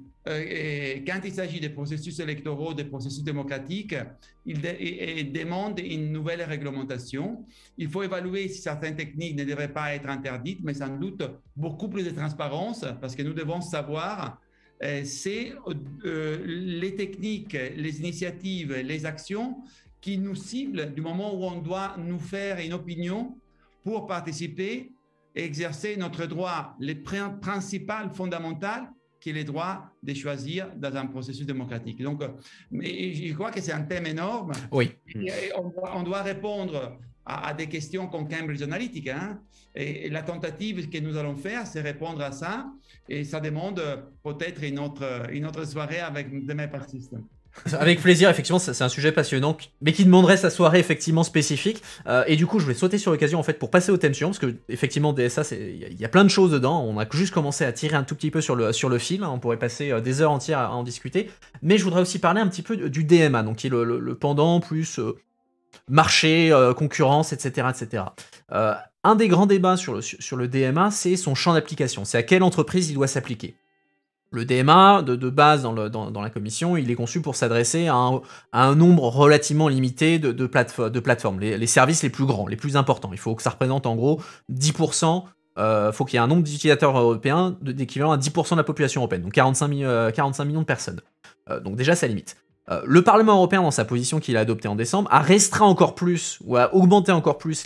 des processus électoraux, des processus démocratiques, il demande une nouvelle réglementation. Il faut évaluer si certaines techniques ne devraient pas être interdites, mais sans doute beaucoup plus de transparence, parce que nous devons savoir c'est les techniques, les initiatives, les actions qui nous ciblent du moment où on doit nous faire une opinion pour participer et exercer notre droit, le principal, fondamental, qui est le droit de choisir dans un processus démocratique. Donc, je crois que c'est un thème énorme. Oui. Et on doit répondre à des questions comme Cambridge Analytica. Hein? Et la tentative que nous allons faire, c'est répondre à ça. Et ça demande peut-être une autre soirée avec demain par système. Avec plaisir, effectivement, c'est un sujet passionnant, mais qui demanderait sa soirée effectivement spécifique. Et du coup, je vais sauter sur l'occasion en fait pour passer au thème suivant, parce que effectivement, DSA, il y a plein de choses dedans. On a juste commencé à tirer un tout petit peu sur le fil. Hein, on pourrait passer des heures entières à en discuter. Mais je voudrais aussi parler un petit peu du DMA, donc qui est le pendant plus marché, concurrence, etc., etc. Un des grands débats sur le DMA, c'est son champ d'application. C'est à quelle entreprise il doit s'appliquer. Le DMA, de base dans la commission, il est conçu pour s'adresser à un nombre relativement limité de plateformes, les services les plus grands, les plus importants. Il faut que ça représente en gros 10%, faut qu'il y ait un nombre d'utilisateurs européens d'équivalent à 10% de la population européenne, donc 45 millions de personnes. Donc déjà, ça limite. Le Parlement européen, dans sa position qu'il a adoptée en décembre, a restreint encore plus, ou a augmenté encore plus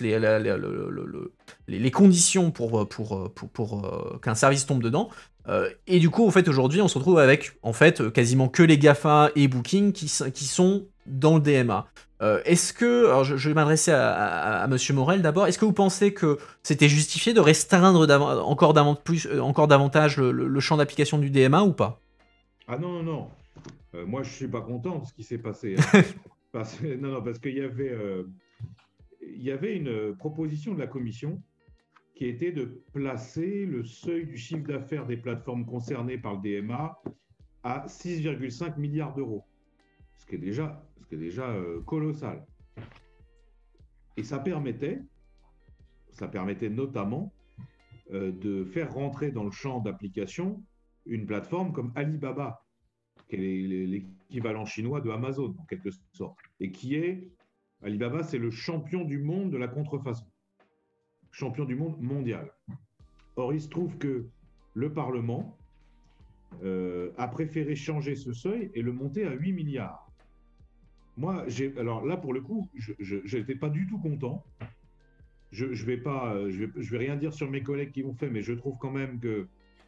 les conditions pour qu'un service tombe dedans. Et du coup, en fait, aujourd'hui, on se retrouve avec quasiment que les GAFA et Booking qui sont dans le DMA. Est-ce que, alors je vais m'adresser à Monsieur Morel d'abord, est-ce que vous pensez que c'était justifié de restreindre encore davantage le champ d'application du DMA ou pas? Ah non, non. Moi, je ne suis pas content de ce qui s'est passé. parce qu'il y avait une proposition de la Commission qui était de placer le seuil du chiffre d'affaires des plateformes concernées par le DMA à 6,5 milliards d'euros, ce qui est déjà colossal. Et ça permettait notamment de faire rentrer dans le champ d'application une plateforme comme Alibaba, qui est l'équivalent chinois de Amazon, en quelque sorte, et Alibaba, c'est le champion du monde de la contrefaçon. Champion du monde mondial. Or, il se trouve que le Parlement a préféré changer ce seuil et le monter à 8 milliards. Moi, alors là, pour le coup, je n'étais pas du tout content. Je vais rien dire sur mes collègues qui l'ont fait, mais je trouve quand même que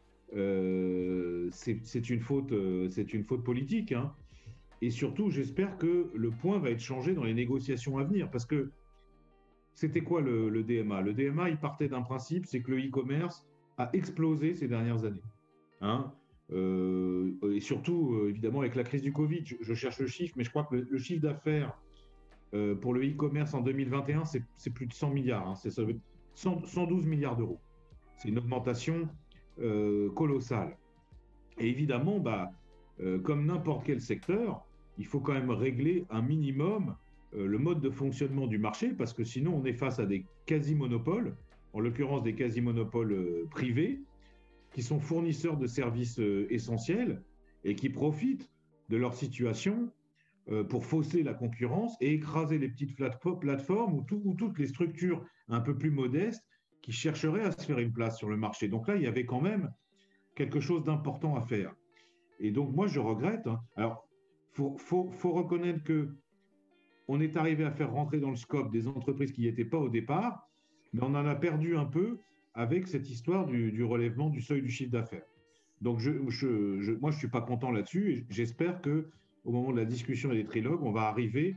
c'est une faute politique. Hein. Et surtout, j'espère que le point va être changé dans les négociations à venir, parce que c'était quoi le DMA? Le DMA, il partait d'un principe, c'est que le e-commerce a explosé ces dernières années. Hein, et surtout, évidemment, avec la crise du Covid, je cherche le chiffre, mais je crois que le chiffre d'affaires pour le e-commerce en 2021, c'est plus de 100 milliards. Hein, 112 milliards d'euros. C'est une augmentation colossale. Et évidemment, comme n'importe quel secteur, il faut quand même régler un minimum le mode de fonctionnement du marché, parce que sinon on est face à des quasi-monopoles, en l'occurrence des quasi-monopoles privés, qui sont fournisseurs de services essentiels et qui profitent de leur situation pour fausser la concurrence et écraser les petites plateformes ou toutes les structures un peu plus modestes qui chercheraient à se faire une place sur le marché. Donc là, il y avait quand même quelque chose d'important à faire. Et donc moi, je regrette. Alors, faut reconnaître qu'on est arrivé à faire rentrer dans le scope des entreprises qui n'y étaient pas au départ, mais on en a perdu un peu avec cette histoire du relèvement du seuil du chiffre d'affaires. Donc moi, je ne suis pas content là-dessus et j'espère qu'au moment de la discussion et des trilogues, on va arriver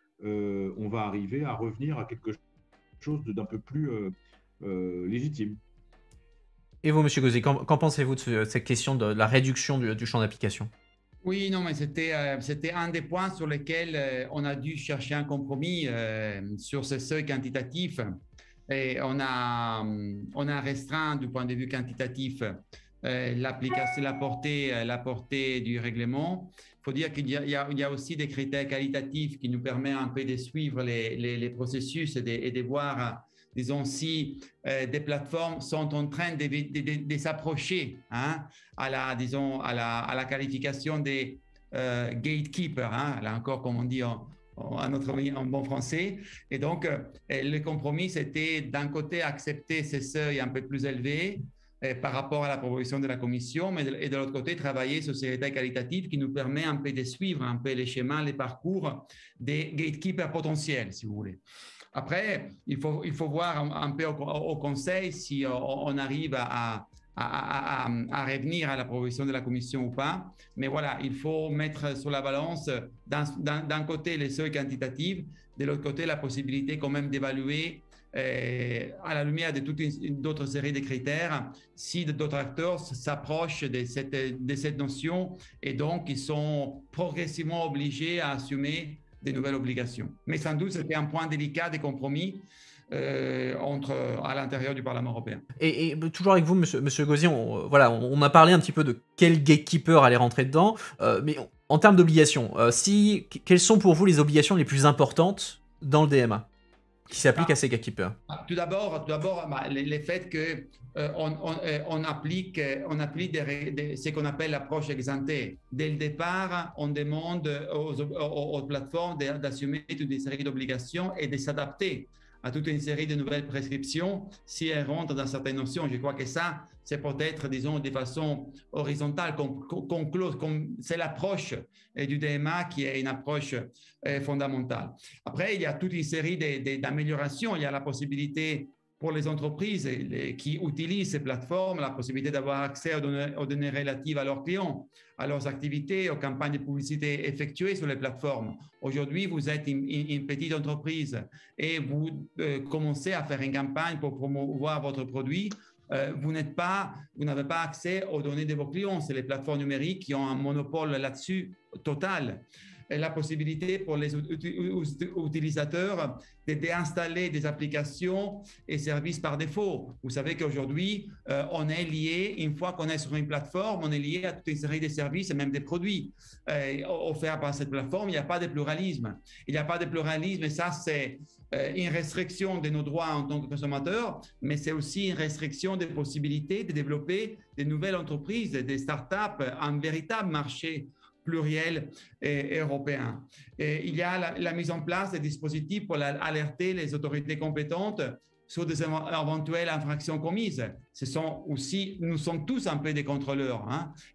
à revenir à quelque chose d'un peu plus légitime. Et vous, Monsieur Gauzy, qu'en pensez-vous de cette question de la réduction du champ d'application? Oui, non, mais c'était un des points sur lesquels on a dû chercher un compromis sur ce seuil quantitatif. Et on a restreint du point de vue quantitatif l'application, la portée du règlement. Il faut dire qu'il y a aussi des critères qualitatifs qui nous permettent un peu de suivre les processus et de voir, disons, si des plateformes sont en train de s'approcher à la qualification des gatekeepers, là encore, comme on dit en bon français. Et donc, le compromis, c'était d'un côté accepter ces seuils un peu plus élevés par rapport à la proposition de la Commission, et de l'autre côté, travailler sur ces critères qualitatifs qui nous permet un peu de suivre un peu les schémas, les parcours des gatekeepers potentiels, si vous voulez. Après, il faut voir un peu au Conseil si on arrive à revenir à la proposition de la Commission ou pas. Mais voilà, il faut mettre sur la balance d'un côté les seuils quantitatifs, de l'autre côté la possibilité quand même d'évaluer à la lumière de toute d'autres séries de critères si d'autres acteurs s'approchent de cette notion et donc ils sont progressivement obligés à assumer des nouvelles obligations. Mais sans doute, c'était un point délicat des compromis à l'intérieur du Parlement européen. Et toujours avec vous, monsieur Gauzy, on a parlé un petit peu de quel gatekeeper allait rentrer dedans, mais en termes d'obligations, quelles sont pour vous les obligations les plus importantes dans le DMA qui s'appliquent à ces gatekeepers? Tout d'abord, le fait que on applique ce qu'on appelle l'approche ex ante. Dès le départ, on demande aux plateformes d'assumer toute une série d'obligations et de s'adapter à toute une série de nouvelles prescriptions si elles rentrent dans certaines notions. Je crois que ça, c'est peut-être, disons, de façon horizontale, c'est l'approche du DMA qui est une approche fondamentale. Après, il y a toute une série d'améliorations. Il y a la possibilité pour les entreprises qui utilisent ces plateformes, la possibilité d'avoir accès aux données relatives à leurs clients, à leurs activités, aux campagnes de publicité effectuées sur les plateformes. Aujourd'hui, vous êtes une petite entreprise et vous commencez à faire une campagne pour promouvoir votre produit. Vous n'avez pas accès aux données de vos clients. C'est les plateformes numériques qui ont un monopole là-dessus total. Et la possibilité pour les utilisateurs de déinstaller des applications et services par défaut. Vous savez qu'aujourd'hui, on est lié, une fois qu'on est sur une plateforme, on est lié à toute une série de services et même des produits offerts par cette plateforme. Il n'y a pas de pluralisme. Il n'y a pas de pluralisme et ça, c'est une restriction de nos droits en tant que consommateurs, mais c'est aussi une restriction des possibilités de développer de nouvelles entreprises, des startups, un véritable marché pluriel et européen. Et il y a la mise en place des dispositifs pour alerter les autorités compétentes sur des éventuelles infractions commises. Nous sommes tous un peu des contrôleurs.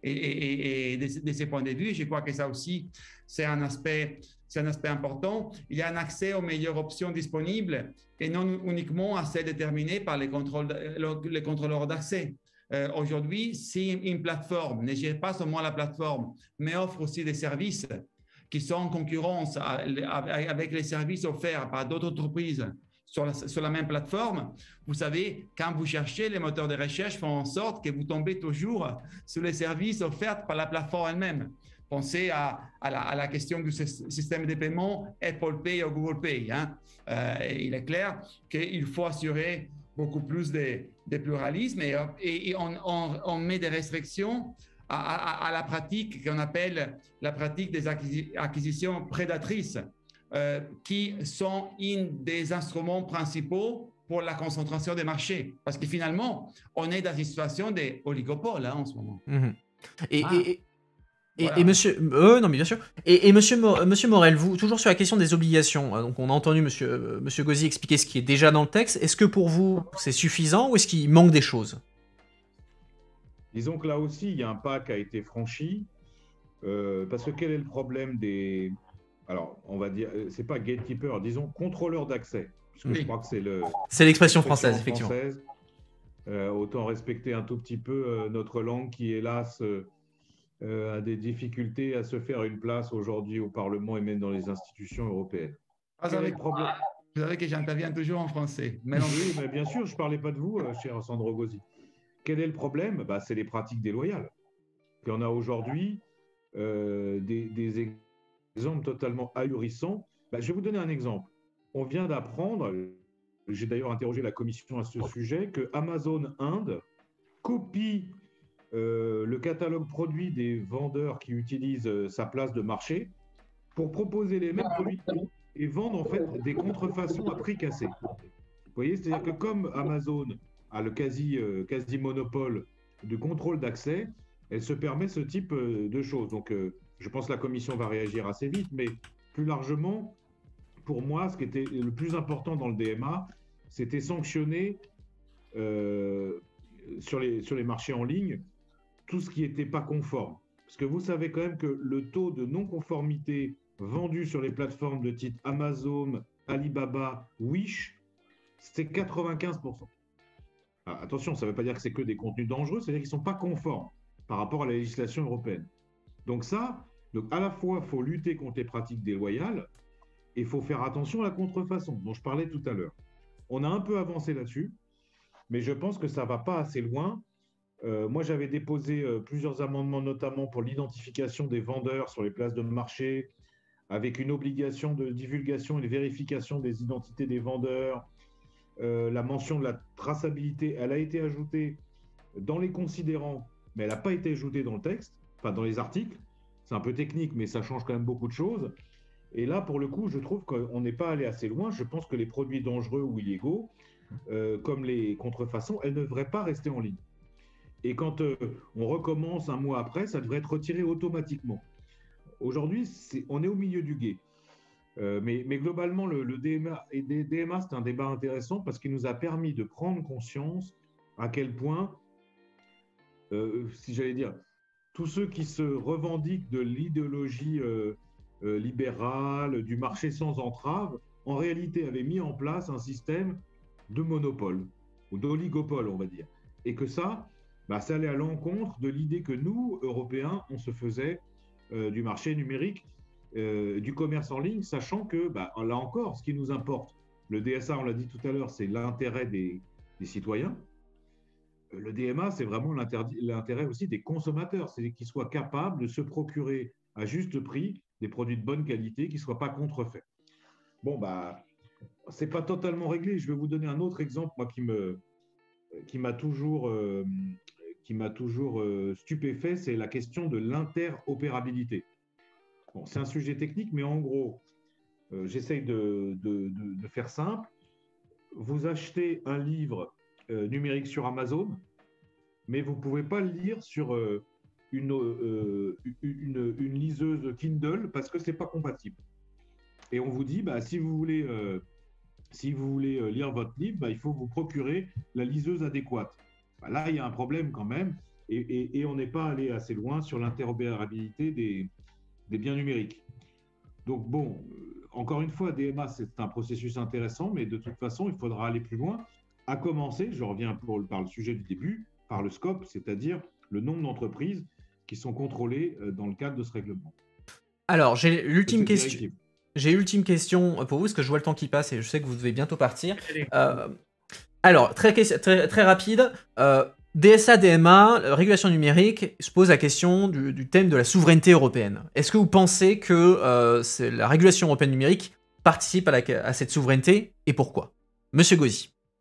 Et de ce point de vue, je crois que ça aussi, c'est un aspect important. Il y a un accès aux meilleures options disponibles et non uniquement à celles déterminées par les contrôleurs d'accès. Aujourd'hui, si une plateforme ne gère pas seulement la plateforme, mais offre aussi des services qui sont en concurrence avec les services offerts par d'autres entreprises sur la même plateforme, vous savez, quand vous cherchez, les moteurs de recherche font en sorte que vous tombez toujours sur les services offerts par la plateforme elle-même. Pensez à la question du système de paiement Apple Pay ou Google Pay. Il est clair qu'il faut assurer beaucoup plus de pluralisme et on met des restrictions à la pratique qu'on appelle la pratique des acquisitions prédatrices, qui sont un des instruments principaux pour la concentration des marchés. Parce que finalement, on est dans une situation d'oligopole en ce moment. Et monsieur, non mais bien sûr. Et monsieur Morel, vous toujours sur la question des obligations. Donc on a entendu monsieur Gauzy expliquer ce qui est déjà dans le texte. Est-ce que pour vous c'est suffisant ou est-ce qu'il manque des choses? Disons que là aussi il y a un pas qui a été franchi, parce que quel est le problème des, alors on va dire, c'est pas gatekeeper, disons contrôleur d'accès, puisque je crois que c'est l'expression française effectivement. Autant respecter un tout petit peu notre langue qui hélas a des difficultés à se faire une place aujourd'hui au Parlement et même dans les institutions européennes. Vous savez que j'interviens toujours en français. Oui, mais bien sûr, je ne parlais pas de vous, cher Sandro Gauzy. Quel est le problème? C'est les pratiques déloyales. Puis on a aujourd'hui des exemples totalement ahurissants. Je vais vous donner un exemple. On vient d'apprendre, j'ai d'ailleurs interrogé la commission à ce sujet, que Amazon Inde copie le catalogue produit des vendeurs qui utilisent sa place de marché pour proposer les mêmes produits et vendre en fait des contrefaçons à prix cassé. Vous voyez, c'est-à-dire que comme Amazon a le quasi monopole de contrôle d'accès, elle se permet ce type de choses. Donc je pense que la commission va réagir assez vite, mais plus largement, pour moi, ce qui était le plus important dans le DMA, c'était sanctionner sur les marchés en ligne tout ce qui n'était pas conforme. Parce que vous savez quand même que le taux de non-conformité vendu sur les plateformes de type Amazon, Alibaba, Wish, c'est 95%. Alors, attention, ça ne veut pas dire que c'est que des contenus dangereux, c'est-à-dire qu'ils ne sont pas conformes par rapport à la législation européenne. Donc à la fois, il faut lutter contre les pratiques déloyales et il faut faire attention à la contrefaçon, dont je parlais tout à l'heure. On a un peu avancé là-dessus, mais je pense que ça ne va pas assez loin. Moi, j'avais déposé plusieurs amendements, notamment pour l'identification des vendeurs sur les places de marché, avec une obligation de divulgation et de vérification des identités des vendeurs. La mention de la traçabilité, elle a été ajoutée dans les considérants, mais elle n'a pas été ajoutée dans le texte, enfin dans les articles. C'est un peu technique, mais ça change quand même beaucoup de choses. Et là, pour le coup, je trouve qu'on n'est pas allé assez loin. Je pense que les produits dangereux ou illégaux, comme les contrefaçons, elles ne devraient pas rester en ligne. Et quand on recommence un mois après, ça devrait être retiré automatiquement. Aujourd'hui, on est au milieu du gué. Mais globalement, le DMA, c'est un débat intéressant parce qu'il nous a permis de prendre conscience à quel point, si j'allais dire, tous ceux qui se revendiquent de l'idéologie libérale, du marché sans entrave, en réalité avaient mis en place un système de monopole, ou d'oligopole, on va dire. Et que ça allait à l'encontre de l'idée que nous, Européens, on se faisait du marché numérique, du commerce en ligne, sachant que, là encore, ce qui nous importe, le DSA, on l'a dit tout à l'heure, c'est l'intérêt des citoyens. Le DMA, c'est vraiment l'intérêt aussi des consommateurs, c'est qu'ils soient capables de se procurer à juste prix des produits de bonne qualité qui ne soient pas contrefaits. Bon, c'est pas totalement réglé. Je vais vous donner un autre exemple, moi, qui m'a toujours stupéfait, c'est la question de l'interopérabilité. Bon, c'est un sujet technique, mais en gros, j'essaye de faire simple. Vous achetez un livre numérique sur Amazon, mais vous ne pouvez pas le lire sur une liseuse Kindle parce que ce n'est pas compatible. Et on vous dit, si vous voulez lire votre livre, il faut vous procurer la liseuse adéquate. Là, il y a un problème quand même, et on n'est pas allé assez loin sur l'interopérabilité des biens numériques. Donc bon, encore une fois, DMA, c'est un processus intéressant, mais de toute façon, il faudra aller plus loin, à commencer, je reviens par le sujet du début, par le scope, c'est-à-dire le nombre d'entreprises qui sont contrôlées dans le cadre de ce règlement. Alors, j'ai l'ultime question. J'ai une ultime question pour vous, parce que je vois le temps qui passe et je sais que vous devez bientôt partir. Alors, très rapide. DSA, DMA, régulation numérique, se pose la question du thème de la souveraineté européenne. Est-ce que vous pensez que la régulation européenne numérique participe à cette souveraineté et pourquoi? Monsieur Gauzy.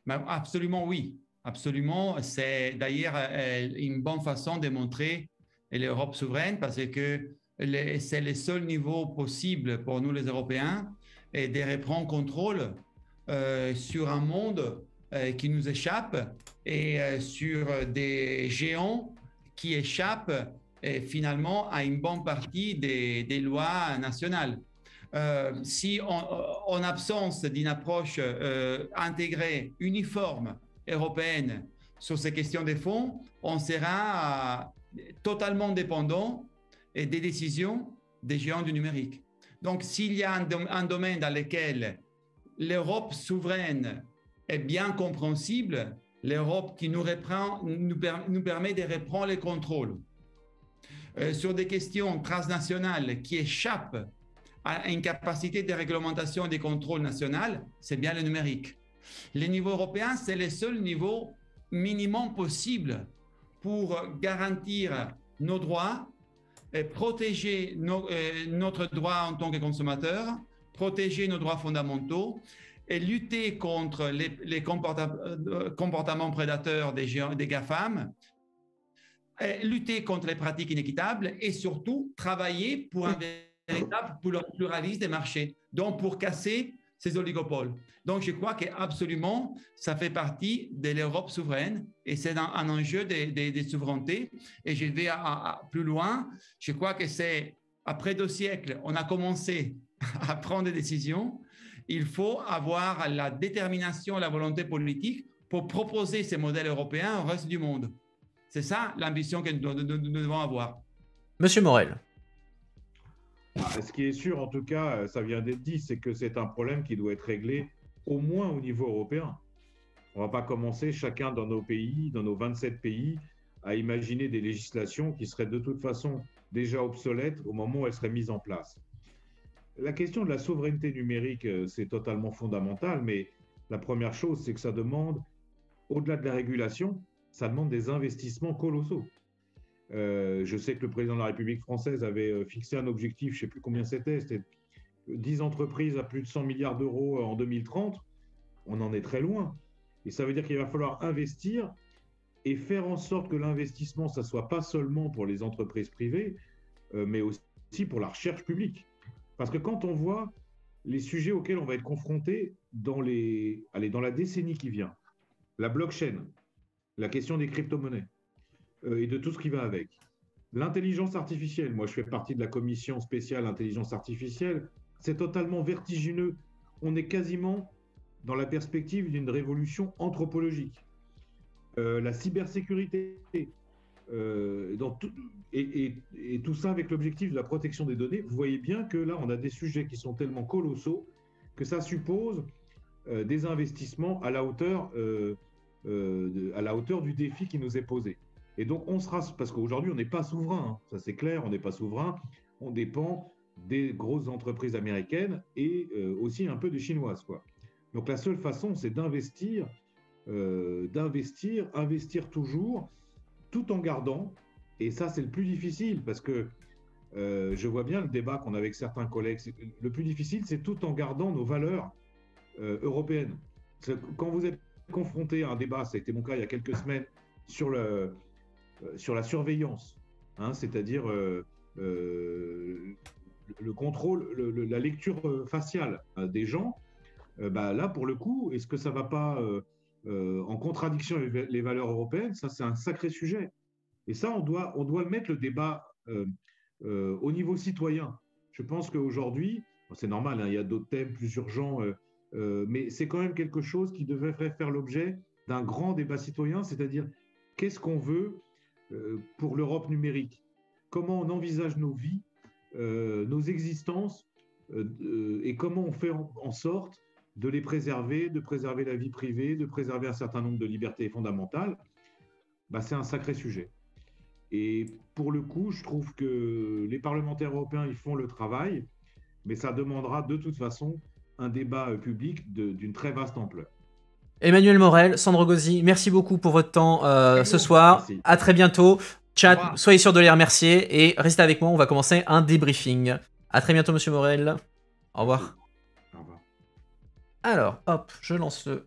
Mais absolument oui, absolument. C'est d'ailleurs une bonne façon de montrer l'Europe souveraine parce que c'est le seul niveau possible pour nous les Européens et de reprendre contrôle sur un monde qui nous échappe et sur des géants qui échappent finalement à une bonne partie des lois nationales. Si en absence d'une approche intégrée, uniforme, européenne sur ces questions de fonds, on sera totalement dépendant des décisions des géants du numérique. Donc, s'il y a un domaine dans lequel l'Europe souveraine est bien compréhensible, l'Europe qui nous permet de reprendre le contrôle sur des questions transnationales qui échappent à une capacité de réglementation et de contrôle national, c'est bien le numérique. Le niveau européen, c'est le seul niveau minimum possible pour garantir nos droits, et protéger notre droit en tant que consommateur, protéger nos droits fondamentaux et lutter contre les comportements prédateurs des géants, des GAFAM, lutter contre les pratiques inéquitables et surtout travailler pour un véritable pluralisme des marchés, donc pour casser ces oligopoles. Donc je crois qu'absolument, ça fait partie de l'Europe souveraine et c'est un enjeu de souveraineté. Et je vais plus loin. Je crois que c'est après 2 siècles, on a commencé à prendre des décisions. Il faut avoir la détermination, la volonté politique pour proposer ces modèles européens au reste du monde. C'est ça l'ambition que nous devons avoir. Monsieur Morel. Ce qui est sûr, en tout cas, ça vient d'être dit, c'est que c'est un problème qui doit être réglé au moins au niveau européen. On ne va pas commencer chacun dans nos pays, dans nos 27 pays, à imaginer des législations qui seraient de toute façon déjà obsolètes au moment où elles seraient mises en place. La question de la souveraineté numérique, c'est totalement fondamental, mais la première chose, c'est que ça demande, au-delà de la régulation, ça demande des investissements colossaux. Je sais que le président de la République française avait fixé un objectif, je ne sais plus combien c'était 10 entreprises à plus de 100 milliards d'euros en 2030. On en est très loin. Et ça veut dire qu'il va falloir investir et faire en sorte que l'investissement, ça ne soit pas seulement pour les entreprises privées, mais aussi pour la recherche publique. Parce que quand on voit les sujets auxquels on va être confronté dans la décennie qui vient, la blockchain, la question des crypto-monnaies, et de tout ce qui va avec. L'intelligence artificielle, moi je fais partie de la commission spéciale intelligence artificielle, c'est totalement vertigineux. On est quasiment dans la perspective d'une révolution anthropologique. La cybersécurité, et tout ça avec l'objectif de la protection des données, vous voyez bien que là on a des sujets qui sont tellement colossaux que ça suppose des investissements à la hauteur du défi qui nous est posé. Et donc, parce qu'aujourd'hui, on n'est pas souverain, hein, ça c'est clair, on n'est pas souverain, on dépend des grosses entreprises américaines et aussi un peu des chinoises, quoi. Donc, la seule façon, c'est d'investir toujours, tout en gardant, et ça, c'est le plus difficile, parce que je vois bien le débat qu'on a avec certains collègues, le plus difficile, c'est tout en gardant nos valeurs européennes. Quand vous êtes confronté à un débat, ça a été mon cas il y a quelques semaines, sur la surveillance, hein, c'est-à-dire le contrôle, la lecture faciale des gens, là, pour le coup, est-ce que ça ne va pas en contradiction avec les valeurs européennes? Ça, c'est un sacré sujet. Et ça, on doit le mettre, le débat, au niveau citoyen. Je pense qu'aujourd'hui, c'est normal, hein, il y a d'autres thèmes plus urgents, mais c'est quand même quelque chose qui devrait faire l'objet d'un grand débat citoyen, c'est-à-dire qu'est-ce qu'on veut pour l'Europe numérique? Comment on envisage nos vies, nos existences, et comment on fait en sorte de les préserver, de préserver la vie privée, de préserver un certain nombre de libertés fondamentales? C'est un sacré sujet. Et pour le coup, je trouve que les parlementaires européens, ils font le travail, mais ça demandera de toute façon un débat public d'une très vaste ampleur. Emmanuel Morel, Sandro Gozzi, merci beaucoup pour votre temps ce soir. Merci. À très bientôt. Chat, soyez sûr de les remercier et restez avec moi, on va commencer un débriefing. À très bientôt, monsieur Morel. Au revoir. Au revoir. Alors, hop, je lance le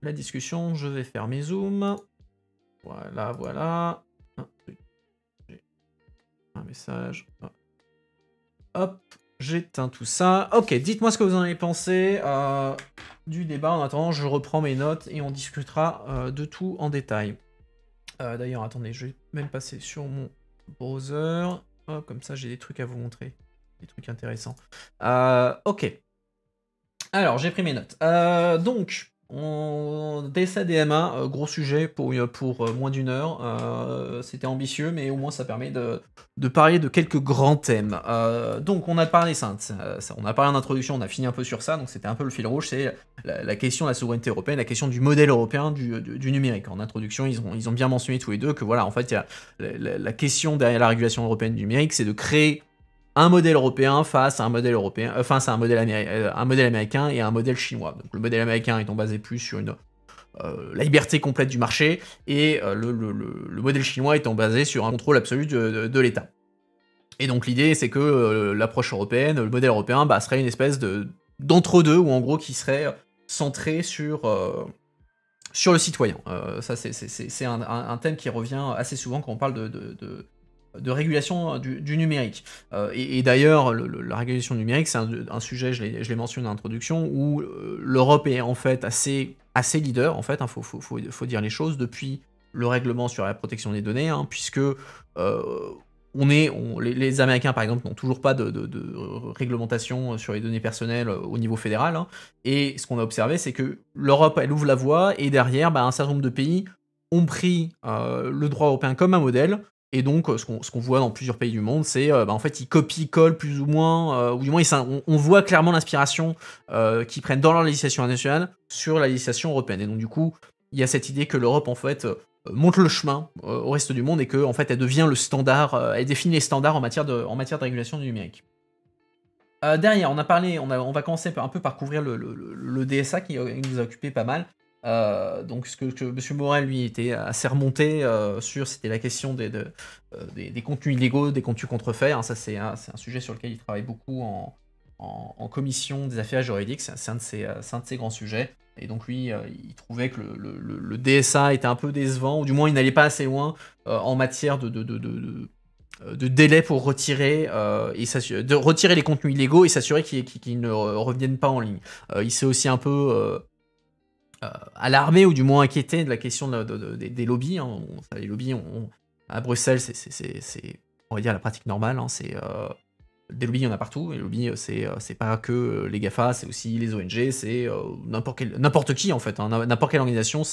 la discussion, je vais faire mes zooms. Voilà. J'ai un message. Hop, j'éteins tout ça. Ok, dites-moi ce que vous en avez pensé du débat. En attendant, je reprends mes notes et on discutera de tout en détail. D'ailleurs, attendez, je vais même passer sur mon browser. Hop, comme ça, j'ai des trucs à vous montrer. Des trucs intéressants. Ok. Alors, j'ai pris mes notes. Donc, DSA DMA, gros sujet pour moins d'une heure. C'était ambitieux, mais au moins ça permet de parler de quelques grands thèmes. Donc, on a parlé on a parlé en introduction, on a fini un peu sur ça, donc c'était un peu le fil rouge, c'est la question de la souveraineté européenne, la question du modèle européen du numérique. En introduction, ils ont bien mentionné tous les deux que voilà, en fait, il y a la question derrière la régulation européenne du numérique, c'est de créer un modèle européen face à un modèle européen, face à un modèle américain et un modèle chinois. Donc le modèle américain étant basé plus sur la liberté complète du marché et le modèle chinois étant basé sur un contrôle absolu de l'État. Et donc l'idée c'est que l'approche européenne, le modèle européen, serait une espèce d'entre-deux ou en gros qui serait centré sur le citoyen. Ça c'est un thème qui revient assez souvent quand on parle de régulation du numérique. Et d'ailleurs, la régulation du numérique, c'est un sujet, je l'ai mentionné en introduction, où l'Europe est en fait assez leader, en fait, faut dire les choses, depuis le règlement sur la protection des données, puisque les Américains, par exemple, n'ont toujours pas de réglementation sur les données personnelles au niveau fédéral, et ce qu'on a observé, c'est que l'Europe, elle ouvre la voie, et derrière, un certain nombre de pays ont pris le droit européen comme un modèle. Et donc, ce qu'on voit dans plusieurs pays du monde, c'est en fait, ils copient-collent plus ou moins, ou du moins, on voit clairement l'inspiration qu'ils prennent dans leur législation nationale sur la législation européenne. Et donc, du coup, il y a cette idée que l'Europe, en fait, montre le chemin au reste du monde et que, en fait, elle devient le standard, elle définit les standards en matière de régulation du numérique. Derrière, on va commencer un peu par couvrir le DSA qui nous a occupé pas mal. Donc ce que M. Morel lui était assez remonté sur, c'était la question des contenus illégaux, des contenus contrefaits. Ça c'est un sujet sur lequel il travaille beaucoup en commission des affaires juridiques. C'est un de ses grands sujets. Et donc lui, il trouvait que le DSA était un peu décevant, ou du moins il n'allait pas assez loin en matière de délai pour retirer retirer les contenus illégaux et s'assurer qu'ils ne reviennent pas en ligne. Il s'est aussi un peu alarmé ou du moins inquiété de la question des lobbies. Les lobbies, à Bruxelles, c'est on va dire la pratique normale. Des lobbies, il y en a partout. Et les lobbies, c'est pas que les GAFA, c'est aussi les ONG, c'est n'importe qui en fait. N'importe quelle organisation,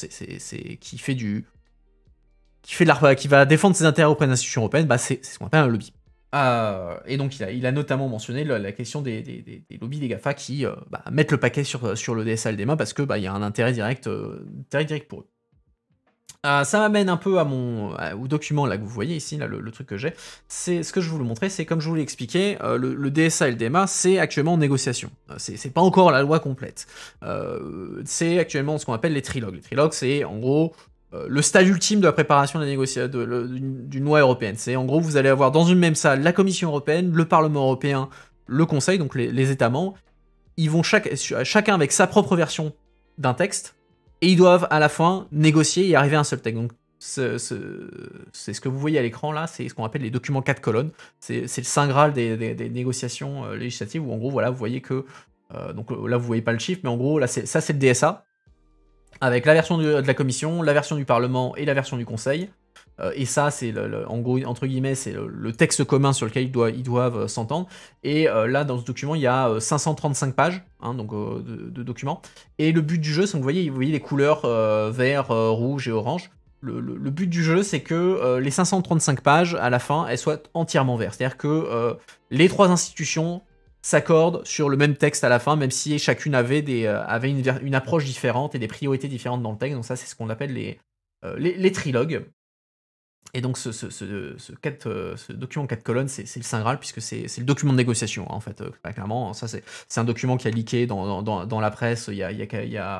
qui va défendre ses intérêts auprès d'institutions européennes, c'est ce qu'on appelle un lobby. Et donc il a notamment mentionné la question des lobbies des GAFA qui mettent le paquet sur le DSA LDMA parce que il y a un intérêt direct pour eux. Ça m'amène un peu au document là que vous voyez ici, là, le truc que j'ai. C'est ce que je voulais vous montrer, c'est comme je vous l'ai expliqué, le DSA LDMA c'est actuellement en négociation. C'est pas encore la loi complète. C'est actuellement ce qu'on appelle les trilogues. Les trilogues, c'est en gros le stade ultime de la préparation d'une loi européenne. C'est en gros, vous allez avoir dans une même salle la Commission européenne, le Parlement européen, le Conseil, donc les États membres. Ils vont chacun avec sa propre version d'un texte, et ils doivent à la fin négocier et arriver à un seul texte. Donc c'est ce que vous voyez à l'écran là, c'est ce qu'on appelle les documents 4 colonnes. C'est le saint graal des négociations législatives, où en gros, voilà, vous voyez que donc là vous voyez pas le chiffre, mais en gros là ça c'est le DSA. Avec la version de la Commission, la version du Parlement et la version du Conseil. Et ça, c'est en gros, entre guillemets, c'est le texte commun sur lequel ils doivent s'entendre. Et là, dans ce document, il y a 535 pages donc, de documents. Et le but du jeu, c'est que vous voyez les couleurs vert, rouge et orange. Le but du jeu, c'est que les 535 pages, à la fin, elles soient entièrement vertes. C'est-à-dire que les trois institutions s'accordent sur le même texte à la fin, même si chacune avait une approche différente et des priorités différentes dans le texte. Donc ça, c'est ce qu'on appelle les trilogues. Et donc ce document 4 colonnes, c'est le Saint Graal, puisque c'est le document de négociation, en fait, clairement. Ça, c'est un document qui a leaké dans la presse il y a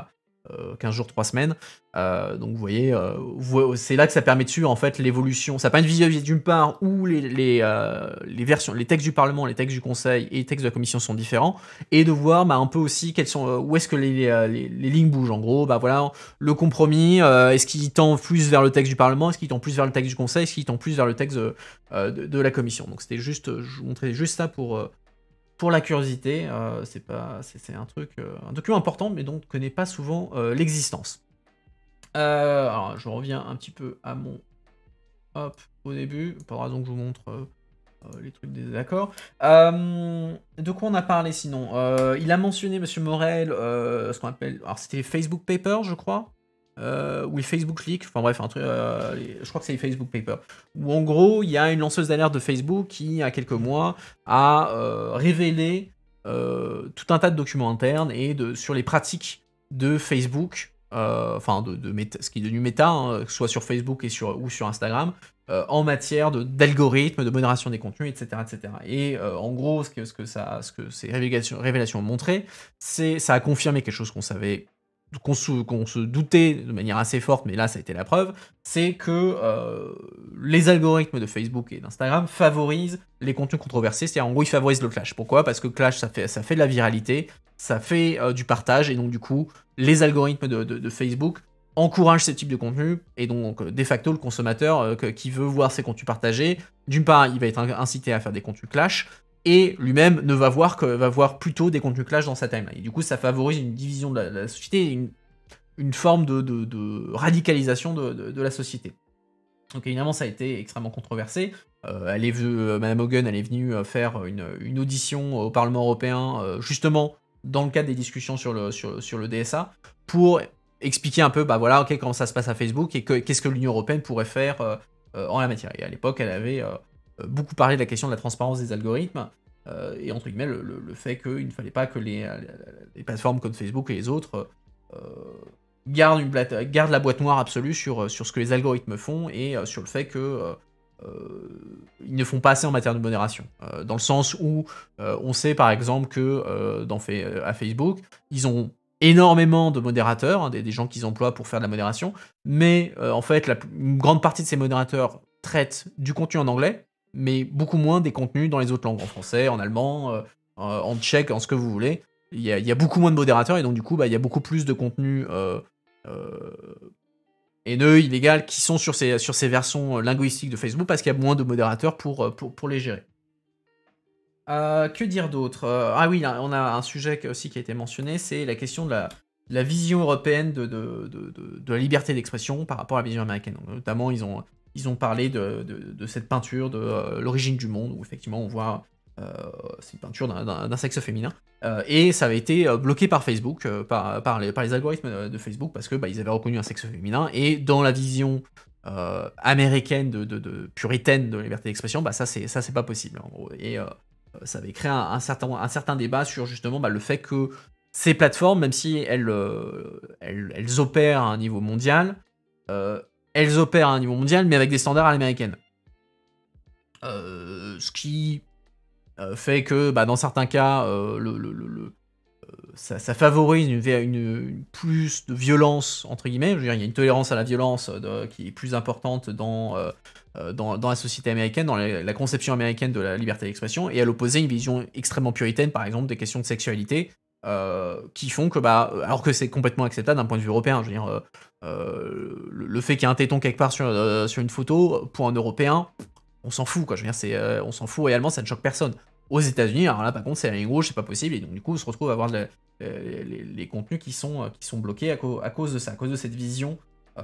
15 jours, 3 semaines. Donc vous voyez, c'est là que ça permet de suivre en fait l'évolution. Ça permet de visualiser d'une part où les versions, les textes du Parlement, les textes du Conseil et les textes de la Commission sont différents, et de voir un peu aussi quels sont, où est-ce que les lignes bougent. En gros, voilà, le compromis, est-ce qu'il tend plus vers le texte du Parlement, est-ce qu'il tend plus vers le texte du Conseil, est-ce qu'il tend plus vers le texte de la Commission. Donc c'était juste, je vous montrais juste ça pour la curiosité. C'est un truc, un document important, mais dont on ne connaît pas souvent l'existence. Alors, je reviens un petit peu à mon... Hop, au début. Il faudra donc que je vous montre les trucs des accords. De quoi on a parlé sinon? Il a mentionné, Monsieur Morel, ce qu'on appelle... Alors, c'était Facebook Papers, je crois. Ou les Facebook Leaks. Enfin bref, un truc, je crois que c'est les Facebook Papers. Où en gros, il y a une lanceuse d'alerte de Facebook qui, il y a quelques mois, a révélé tout un tas de documents internes et sur les pratiques de Facebook, enfin de Meta, ce qui est devenu Meta, hein, que ce soit sur Facebook ou sur Instagram, en matière d'algorithmes, de modération des contenus, etc. etc. Et en gros, ce que ces révélations ont montré, ça a confirmé quelque chose qu'on savait, qu'on se doutait de manière assez forte, mais là ça a été la preuve, c'est que les algorithmes de Facebook et d'Instagram favorisent les contenus controversés, c'est-à-dire en gros ils favorisent le clash. Pourquoi? Parce que clash ça fait de la viralité, ça fait du partage, et donc du coup les algorithmes de Facebook encouragent ce type de contenu, et donc de facto le consommateur qui veut voir ses contenus partagés, d'une part il va être incité à faire des contenus clash, et lui-même ne va voir plutôt des contenus clash dans sa timeline. Et du coup, ça favorise une division de la société, une forme de radicalisation de la société. Donc évidemment, ça a été extrêmement controversé. Madame Hogan, elle est venue faire une audition au Parlement européen, justement dans le cadre des discussions sur le DSA, pour expliquer un peu, voilà, ok, comment ça se passe à Facebook et qu'est-ce que l'Union européenne pourrait faire en la matière. Et à l'époque, elle avait beaucoup parlé de la question de la transparence des algorithmes, et entre guillemets le fait qu'il ne fallait pas que les plateformes comme Facebook et les autres gardent la boîte noire absolue sur ce que les algorithmes font, et sur le fait que ils ne font pas assez en matière de modération. Dans le sens où on sait par exemple que à Facebook, ils ont énormément de modérateurs, hein, des gens qu'ils emploient pour faire de la modération, mais en fait une grande partie de ces modérateurs traitent du contenu en anglais, mais beaucoup moins des contenus dans les autres langues, en français, en allemand, en tchèque, en ce que vous voulez. Il y a beaucoup moins de modérateurs, et donc du coup, il y a beaucoup plus de contenus haineux, illégal, qui sont sur ces versions linguistiques de Facebook, parce qu'il y a moins de modérateurs pour les gérer. Que dire d'autre? Ah oui, là, on a un sujet aussi qui a été mentionné, c'est la question de la vision européenne de la liberté d'expression par rapport à la vision américaine. Donc, notamment, ils ont parlé de cette peinture de l'origine du monde, où effectivement on voit c'est une peinture d'un sexe féminin, et ça avait été bloqué par Facebook, par les algorithmes de Facebook, parce que ils avaient reconnu un sexe féminin, et dans la vision américaine de puritaine de la liberté d'expression, ça c'est pas possible en gros. Et ça avait créé un certain débat sur justement le fait que ces plateformes, même si elles opèrent à un niveau mondial, mais avec des standards à l'américaine. Ce qui fait que dans certains cas, ça favorise une plus de violence, entre guillemets. Je veux dire, il y a une tolérance à la violence qui est plus importante dans la société américaine, dans la conception américaine de la liberté d'expression, et à l'opposé, une vision extrêmement puritaine, par exemple, des questions de sexualité, qui font que, alors que c'est complètement acceptable d'un point de vue européen, je veux dire, le fait qu'il y ait un téton quelque part sur une photo, pour un Européen, on s'en fout, quoi. Je veux dire, on s'en fout réellement, ça ne choque personne. Aux États-Unis, alors là, par contre, c'est la ligne rouge, c'est pas possible, et donc du coup, on se retrouve à avoir les contenus qui sont bloqués à cause de ça, à cause de cette vision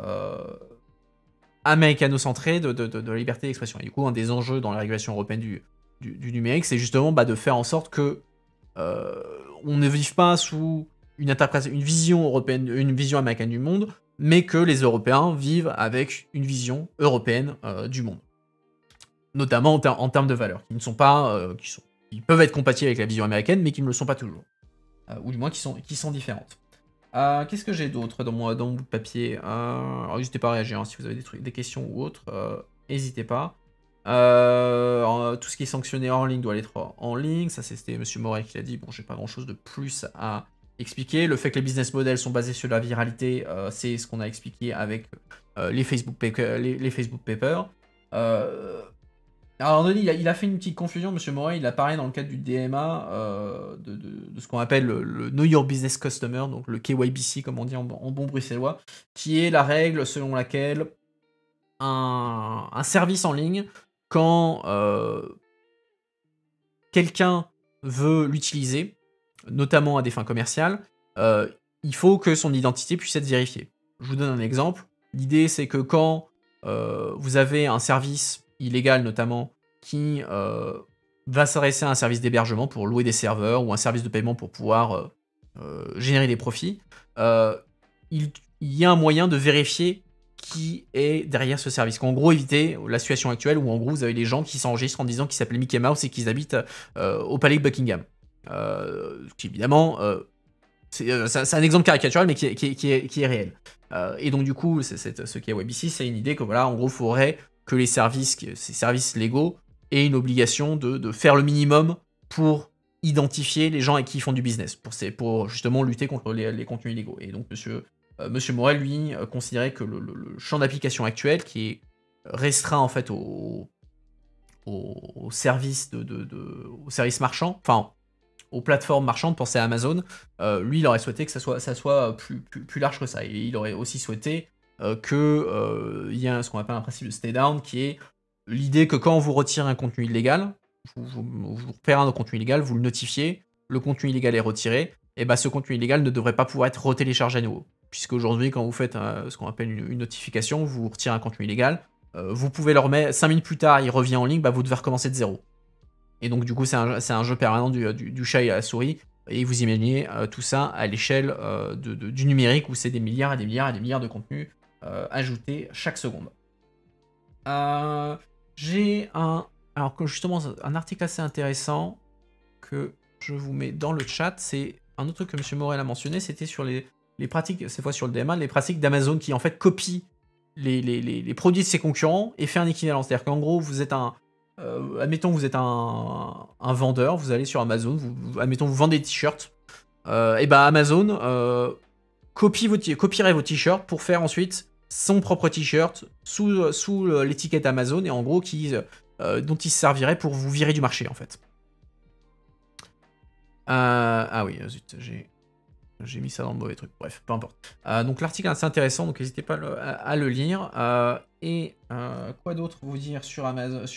américano-centrée de la liberté d'expression. Et du coup, un des enjeux dans la régulation européenne du numérique, c'est justement de faire en sorte que on ne vive pas sous une vision européenne, une vision américaine du monde, mais que les Européens vivent avec une vision européenne du monde. Notamment en termes de valeurs, qui ne sont pas, qui peuvent être compatibles avec la vision américaine, mais qui ne le sont pas toujours. Ou du moins qui sont différentes. Qu'est-ce que j'ai d'autre dans mon bout de papier? Alors n'hésitez pas à réagir, hein, si vous avez des questions ou autres, n'hésitez pas. Tout ce qui est sanctionné hors ligne doit être en ligne, ça c'était Monsieur Morel qui l'a dit, bon j'ai pas grand chose de plus à expliqué. Le fait que les business models sont basés sur la viralité, c'est ce qu'on a expliqué avec les Facebook Papers. Alors, Denis, il a fait une petite confusion, Monsieur Moret, il a parlé dans le cadre du DMA de ce qu'on appelle le Know Your Business Customer, donc le KYBC, comme on dit en bon bruxellois, qui est la règle selon laquelle un service en ligne, quand quelqu'un veut l'utiliser, notamment à des fins commerciales, il faut que son identité puisse être vérifiée. Je vous donne un exemple. L'idée, c'est que quand vous avez un service illégal notamment, qui va s'adresser à un service d'hébergement pour louer des serveurs ou un service de paiement pour pouvoir générer des profits, il y a un moyen de vérifier qui est derrière ce service. En gros, éviter la situation actuelle où en gros vous avez les gens qui s'enregistrent en disant qu'ils s'appellent Mickey Mouse et qu'ils habitent au palais de Buckingham. Qui évidemment, c'est un exemple caricatural mais qui est réel. Et donc du coup, ce KYBC, c'est une idée que voilà, en gros, il faudrait que ces services légaux aient une obligation de faire le minimum pour identifier les gens avec qui ils font du business, pour justement lutter contre les contenus illégaux. Et donc Monsieur Morel, lui, considérait que le champ d'application actuel, qui est restreint en fait au service au service marchand, enfin aux plateformes marchandes, pensez à Amazon, lui il aurait souhaité que ça soit plus large que ça. Et il aurait aussi souhaité qu'il y a ce qu'on appelle un principe de stay down, qui est l'idée que quand on vous retire un contenu illégal, vous repérez un contenu illégal, vous le notifiez, le contenu illégal est retiré, et bah ce contenu illégal ne devrait pas pouvoir être retéléchargé à nouveau. Puisqu'aujourd'hui, quand vous faites ce qu'on appelle une notification, vous retirez un contenu illégal, vous pouvez le remettre 5 minutes plus tard, il revient en ligne, bah vous devez recommencer de zéro. Et donc du coup, c'est un jeu permanent du chat et à la souris, et vous imaginez tout ça à l'échelle du numérique, où c'est des milliards et des milliards et des milliards de contenus ajoutés chaque seconde. J'ai justement un article assez intéressant que je vous mets dans le chat. C'est un autre truc que M. Morel a mentionné, c'était sur les pratiques, cette fois sur le DMA, les pratiques d'Amazon qui en fait copient les produits de ses concurrents et fait un équivalent. C'est-à-dire qu'en gros, vous êtes admettons, vous êtes un vendeur, vous allez sur Amazon, admettons, vous vendez des t-shirts, et bah Amazon copierait vos t-shirts pour faire ensuite son propre t-shirt sous l'étiquette Amazon et en gros dont il se servirait pour vous virer du marché en fait. Ah oui, zut, j'ai mis ça dans le mauvais truc. Bref, peu importe. Donc l'article est assez intéressant, donc n'hésitez pas à le lire. Quoi d'autre vous dire sur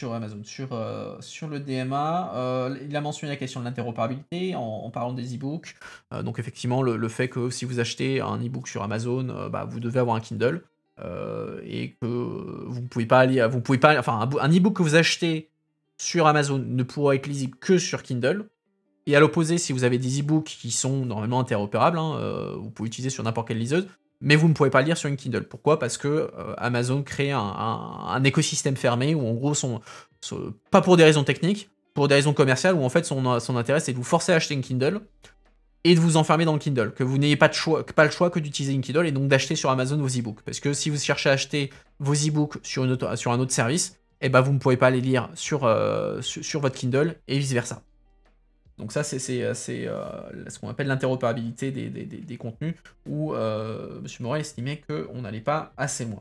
le DMA, il a mentionné la question de l'interopérabilité en parlant des e-books. Donc effectivement, le fait que si vous achetez un e-book sur Amazon, vous devez avoir un Kindle et que vous ne pouvez pas lire, enfin un e-book que vous achetez sur Amazon ne pourra être lisible que sur Kindle. Et à l'opposé, si vous avez des e-books qui sont normalement interopérables, vous pouvez utiliser sur n'importe quelle liseuse, mais vous ne pouvez pas le lire sur une Kindle. Pourquoi ? Parce que Amazon crée un écosystème fermé où en gros, pas pour des raisons techniques, pour des raisons commerciales, où en fait son intérêt c'est de vous forcer à acheter une Kindle et de vous enfermer dans le Kindle, que vous n'ayez pas le choix que d'utiliser une Kindle et donc d'acheter sur Amazon vos e-books. Parce que si vous cherchez à acheter vos e-books sur un autre service, eh ben vous ne pouvez pas les lire sur votre Kindle et vice versa. Donc ça, c'est ce qu'on appelle l'interopérabilité des contenus, où M. Morel estimait qu'on n'allait pas assez loin.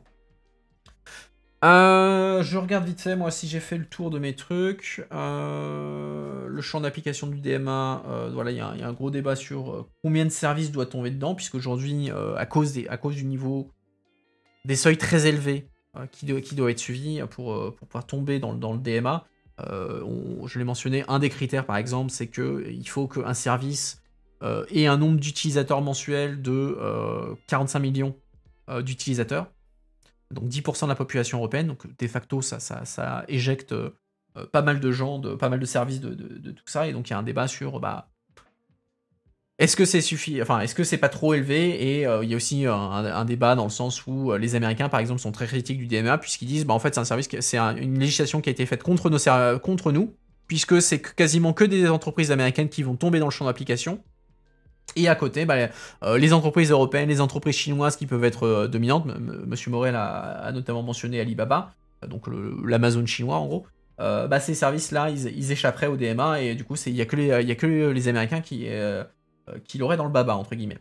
Je regarde vite fait, moi, si j'ai fait le tour de mes trucs. Le champ d'application du DMA, voilà, il y a un gros débat sur combien de services doit tomber dedans, puisqu'aujourd'hui, à cause du niveau des seuils très élevés qui doivent être suivis pour pouvoir tomber dans le DMA, je l'ai mentionné, un des critères par exemple, c'est qu'il faut qu'un service ait un nombre d'utilisateurs mensuels de 45 millions d'utilisateurs, donc 10% de la population européenne, donc de facto ça éjecte pas mal de gens, pas mal de services de tout ça, et donc il y a un débat sur est-ce que c'est suffisant, enfin est-ce que c'est pas trop élevé, et il y a aussi un débat dans le sens où les Américains par exemple sont très critiques du DMA puisqu'ils disent en fait c'est un service, c'est une législation qui a été faite contre nous, puisque c'est quasiment que des entreprises américaines qui vont tomber dans le champ d'application, et à côté les entreprises européennes, les entreprises chinoises qui peuvent être dominantes. Monsieur Morel a notamment mentionné Alibaba, donc l'Amazon chinois en gros. Ces services là ils échapperaient au DMA, et du coup il y a que les Américains qu'il aurait dans le baba, entre guillemets.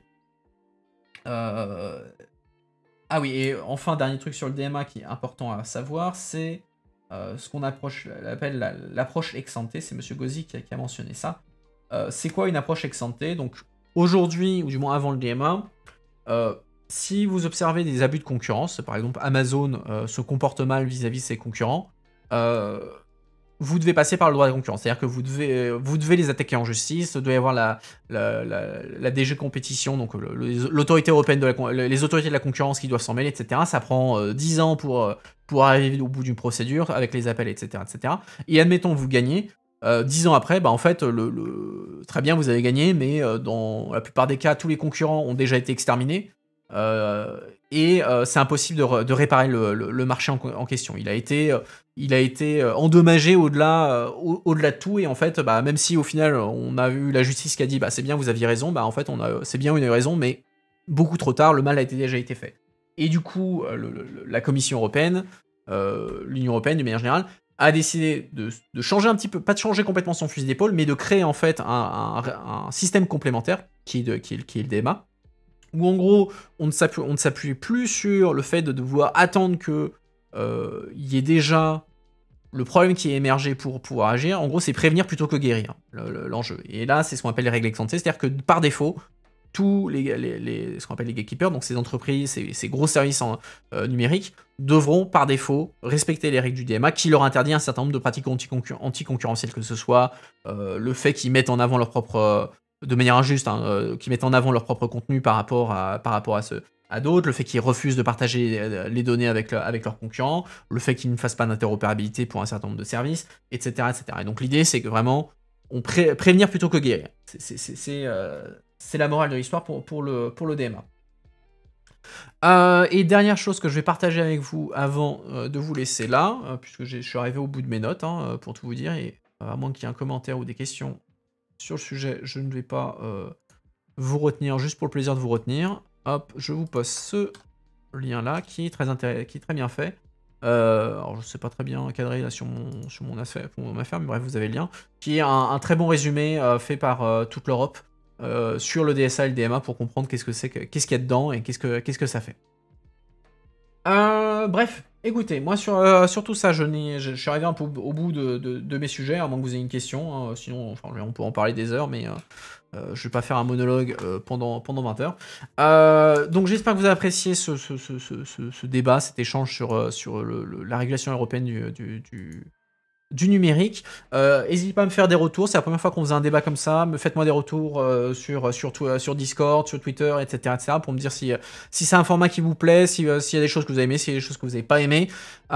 Ah oui, et enfin, dernier truc sur le DMA qui est important à savoir, c'est ce qu'on appelle l'approche ex-ante. C'est M. Gauzy qui a mentionné ça. C'est quoi une approche ex-ante? Donc aujourd'hui, ou du moins avant le DMA, si vous observez des abus de concurrence, par exemple Amazon se comporte mal vis-à-vis de ses concurrents, vous devez passer par le droit de la concurrence. C'est-à-dire que vous devez les attaquer en justice, il doit y avoir la DG compétition, donc l'autorité européenne, les autorités de la concurrence qui doivent s'en mêler, etc. Ça prend 10 ans pour arriver au bout d'une procédure, avec les appels, etc. etc. Et admettons que vous gagnez, 10 ans après, en fait, très bien, vous avez gagné, mais dans la plupart des cas, tous les concurrents ont déjà été exterminés. Et c'est impossible de réparer le marché en question. Il a été endommagé au-delà de tout, et en fait, même si au final on a eu la justice qui a dit c'est bien, vous aviez raison, en fait c'est bien, on a eu raison, mais beaucoup trop tard, le mal a déjà été fait. Et du coup, la Commission européenne, l'Union européenne de manière générale, a décidé de changer un petit peu, pas de changer complètement son fusil d'épaule, mais de créer en fait un système complémentaire qui est le DMA, où en gros, on ne s'appuie plus sur le fait de devoir attendre que y ait déjà le problème qui est émergé pour pouvoir agir. En gros, c'est prévenir plutôt que guérir, l'enjeu. Et là, c'est ce qu'on appelle les règles ex ante, c'est-à-dire que par défaut, tous ce qu'on appelle les gatekeepers, donc ces entreprises, ces gros services numériques, devront par défaut respecter les règles du DMA, qui leur interdit un certain nombre de pratiques anticoncurrentielles, que ce soit le fait qu'ils mettent en avant leur propre... de manière injuste, qui mettent en avant leur propre contenu par rapport à d'autres, le fait qu'ils refusent de partager les données avec leurs concurrents, le fait qu'ils ne fassent pas d'interopérabilité pour un certain nombre de services, etc. etc. Et donc l'idée, c'est que vraiment, prévenir plutôt que guérir. C'est la morale de l'histoire pour le DMA. Et dernière chose que je vais partager avec vous avant de vous laisser là, puisque je suis arrivé au bout de mes notes, pour tout vous dire, et à moins qu'il y ait un commentaire ou des questions sur le sujet, je ne vais pas vous retenir juste pour le plaisir de vous retenir. Hop, je vous poste ce lien-là qui est très bien fait. Alors je ne sais pas très bien cadré là sur mon affaire, mais bref, vous avez le lien. Qui est un très bon résumé fait par toute l'Europe sur le DSA et le DMA pour comprendre qu'est-ce qu'il y a dedans et qu'est-ce que ça fait. Bref, écoutez, moi sur tout ça, je suis arrivé un peu au bout de mes sujets, à moins que vous ayez une question, sinon on peut en parler des heures, mais je vais pas faire un monologue pendant 20 heures. Donc j'espère que vous avez apprécié ce débat, cet échange sur la régulation européenne du numérique. N'hésitez pas à me faire des retours, c'est la première fois qu'on faisait un débat comme ça, faites-moi des retours sur Discord, sur Twitter, etc., pour me dire si c'est un format qui vous plaît, s'il y a des choses que vous avez aimées, s'il y a des choses que vous n'avez pas aimées.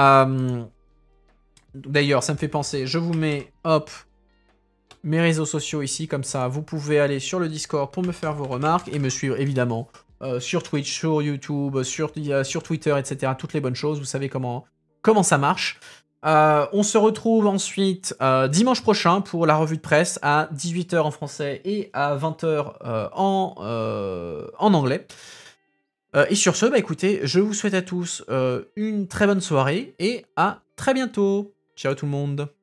D'ailleurs, ça me fait penser, je vous mets, mes réseaux sociaux ici, comme ça, vous pouvez aller sur le Discord pour me faire vos remarques, et me suivre évidemment sur Twitch, sur YouTube, sur Twitter, etc., toutes les bonnes choses, vous savez comment ça marche. On se retrouve ensuite dimanche prochain pour la revue de presse à 18h en français et à 20h en anglais. Et sur ce, écoutez, je vous souhaite à tous une très bonne soirée et à très bientôt. Ciao tout le monde.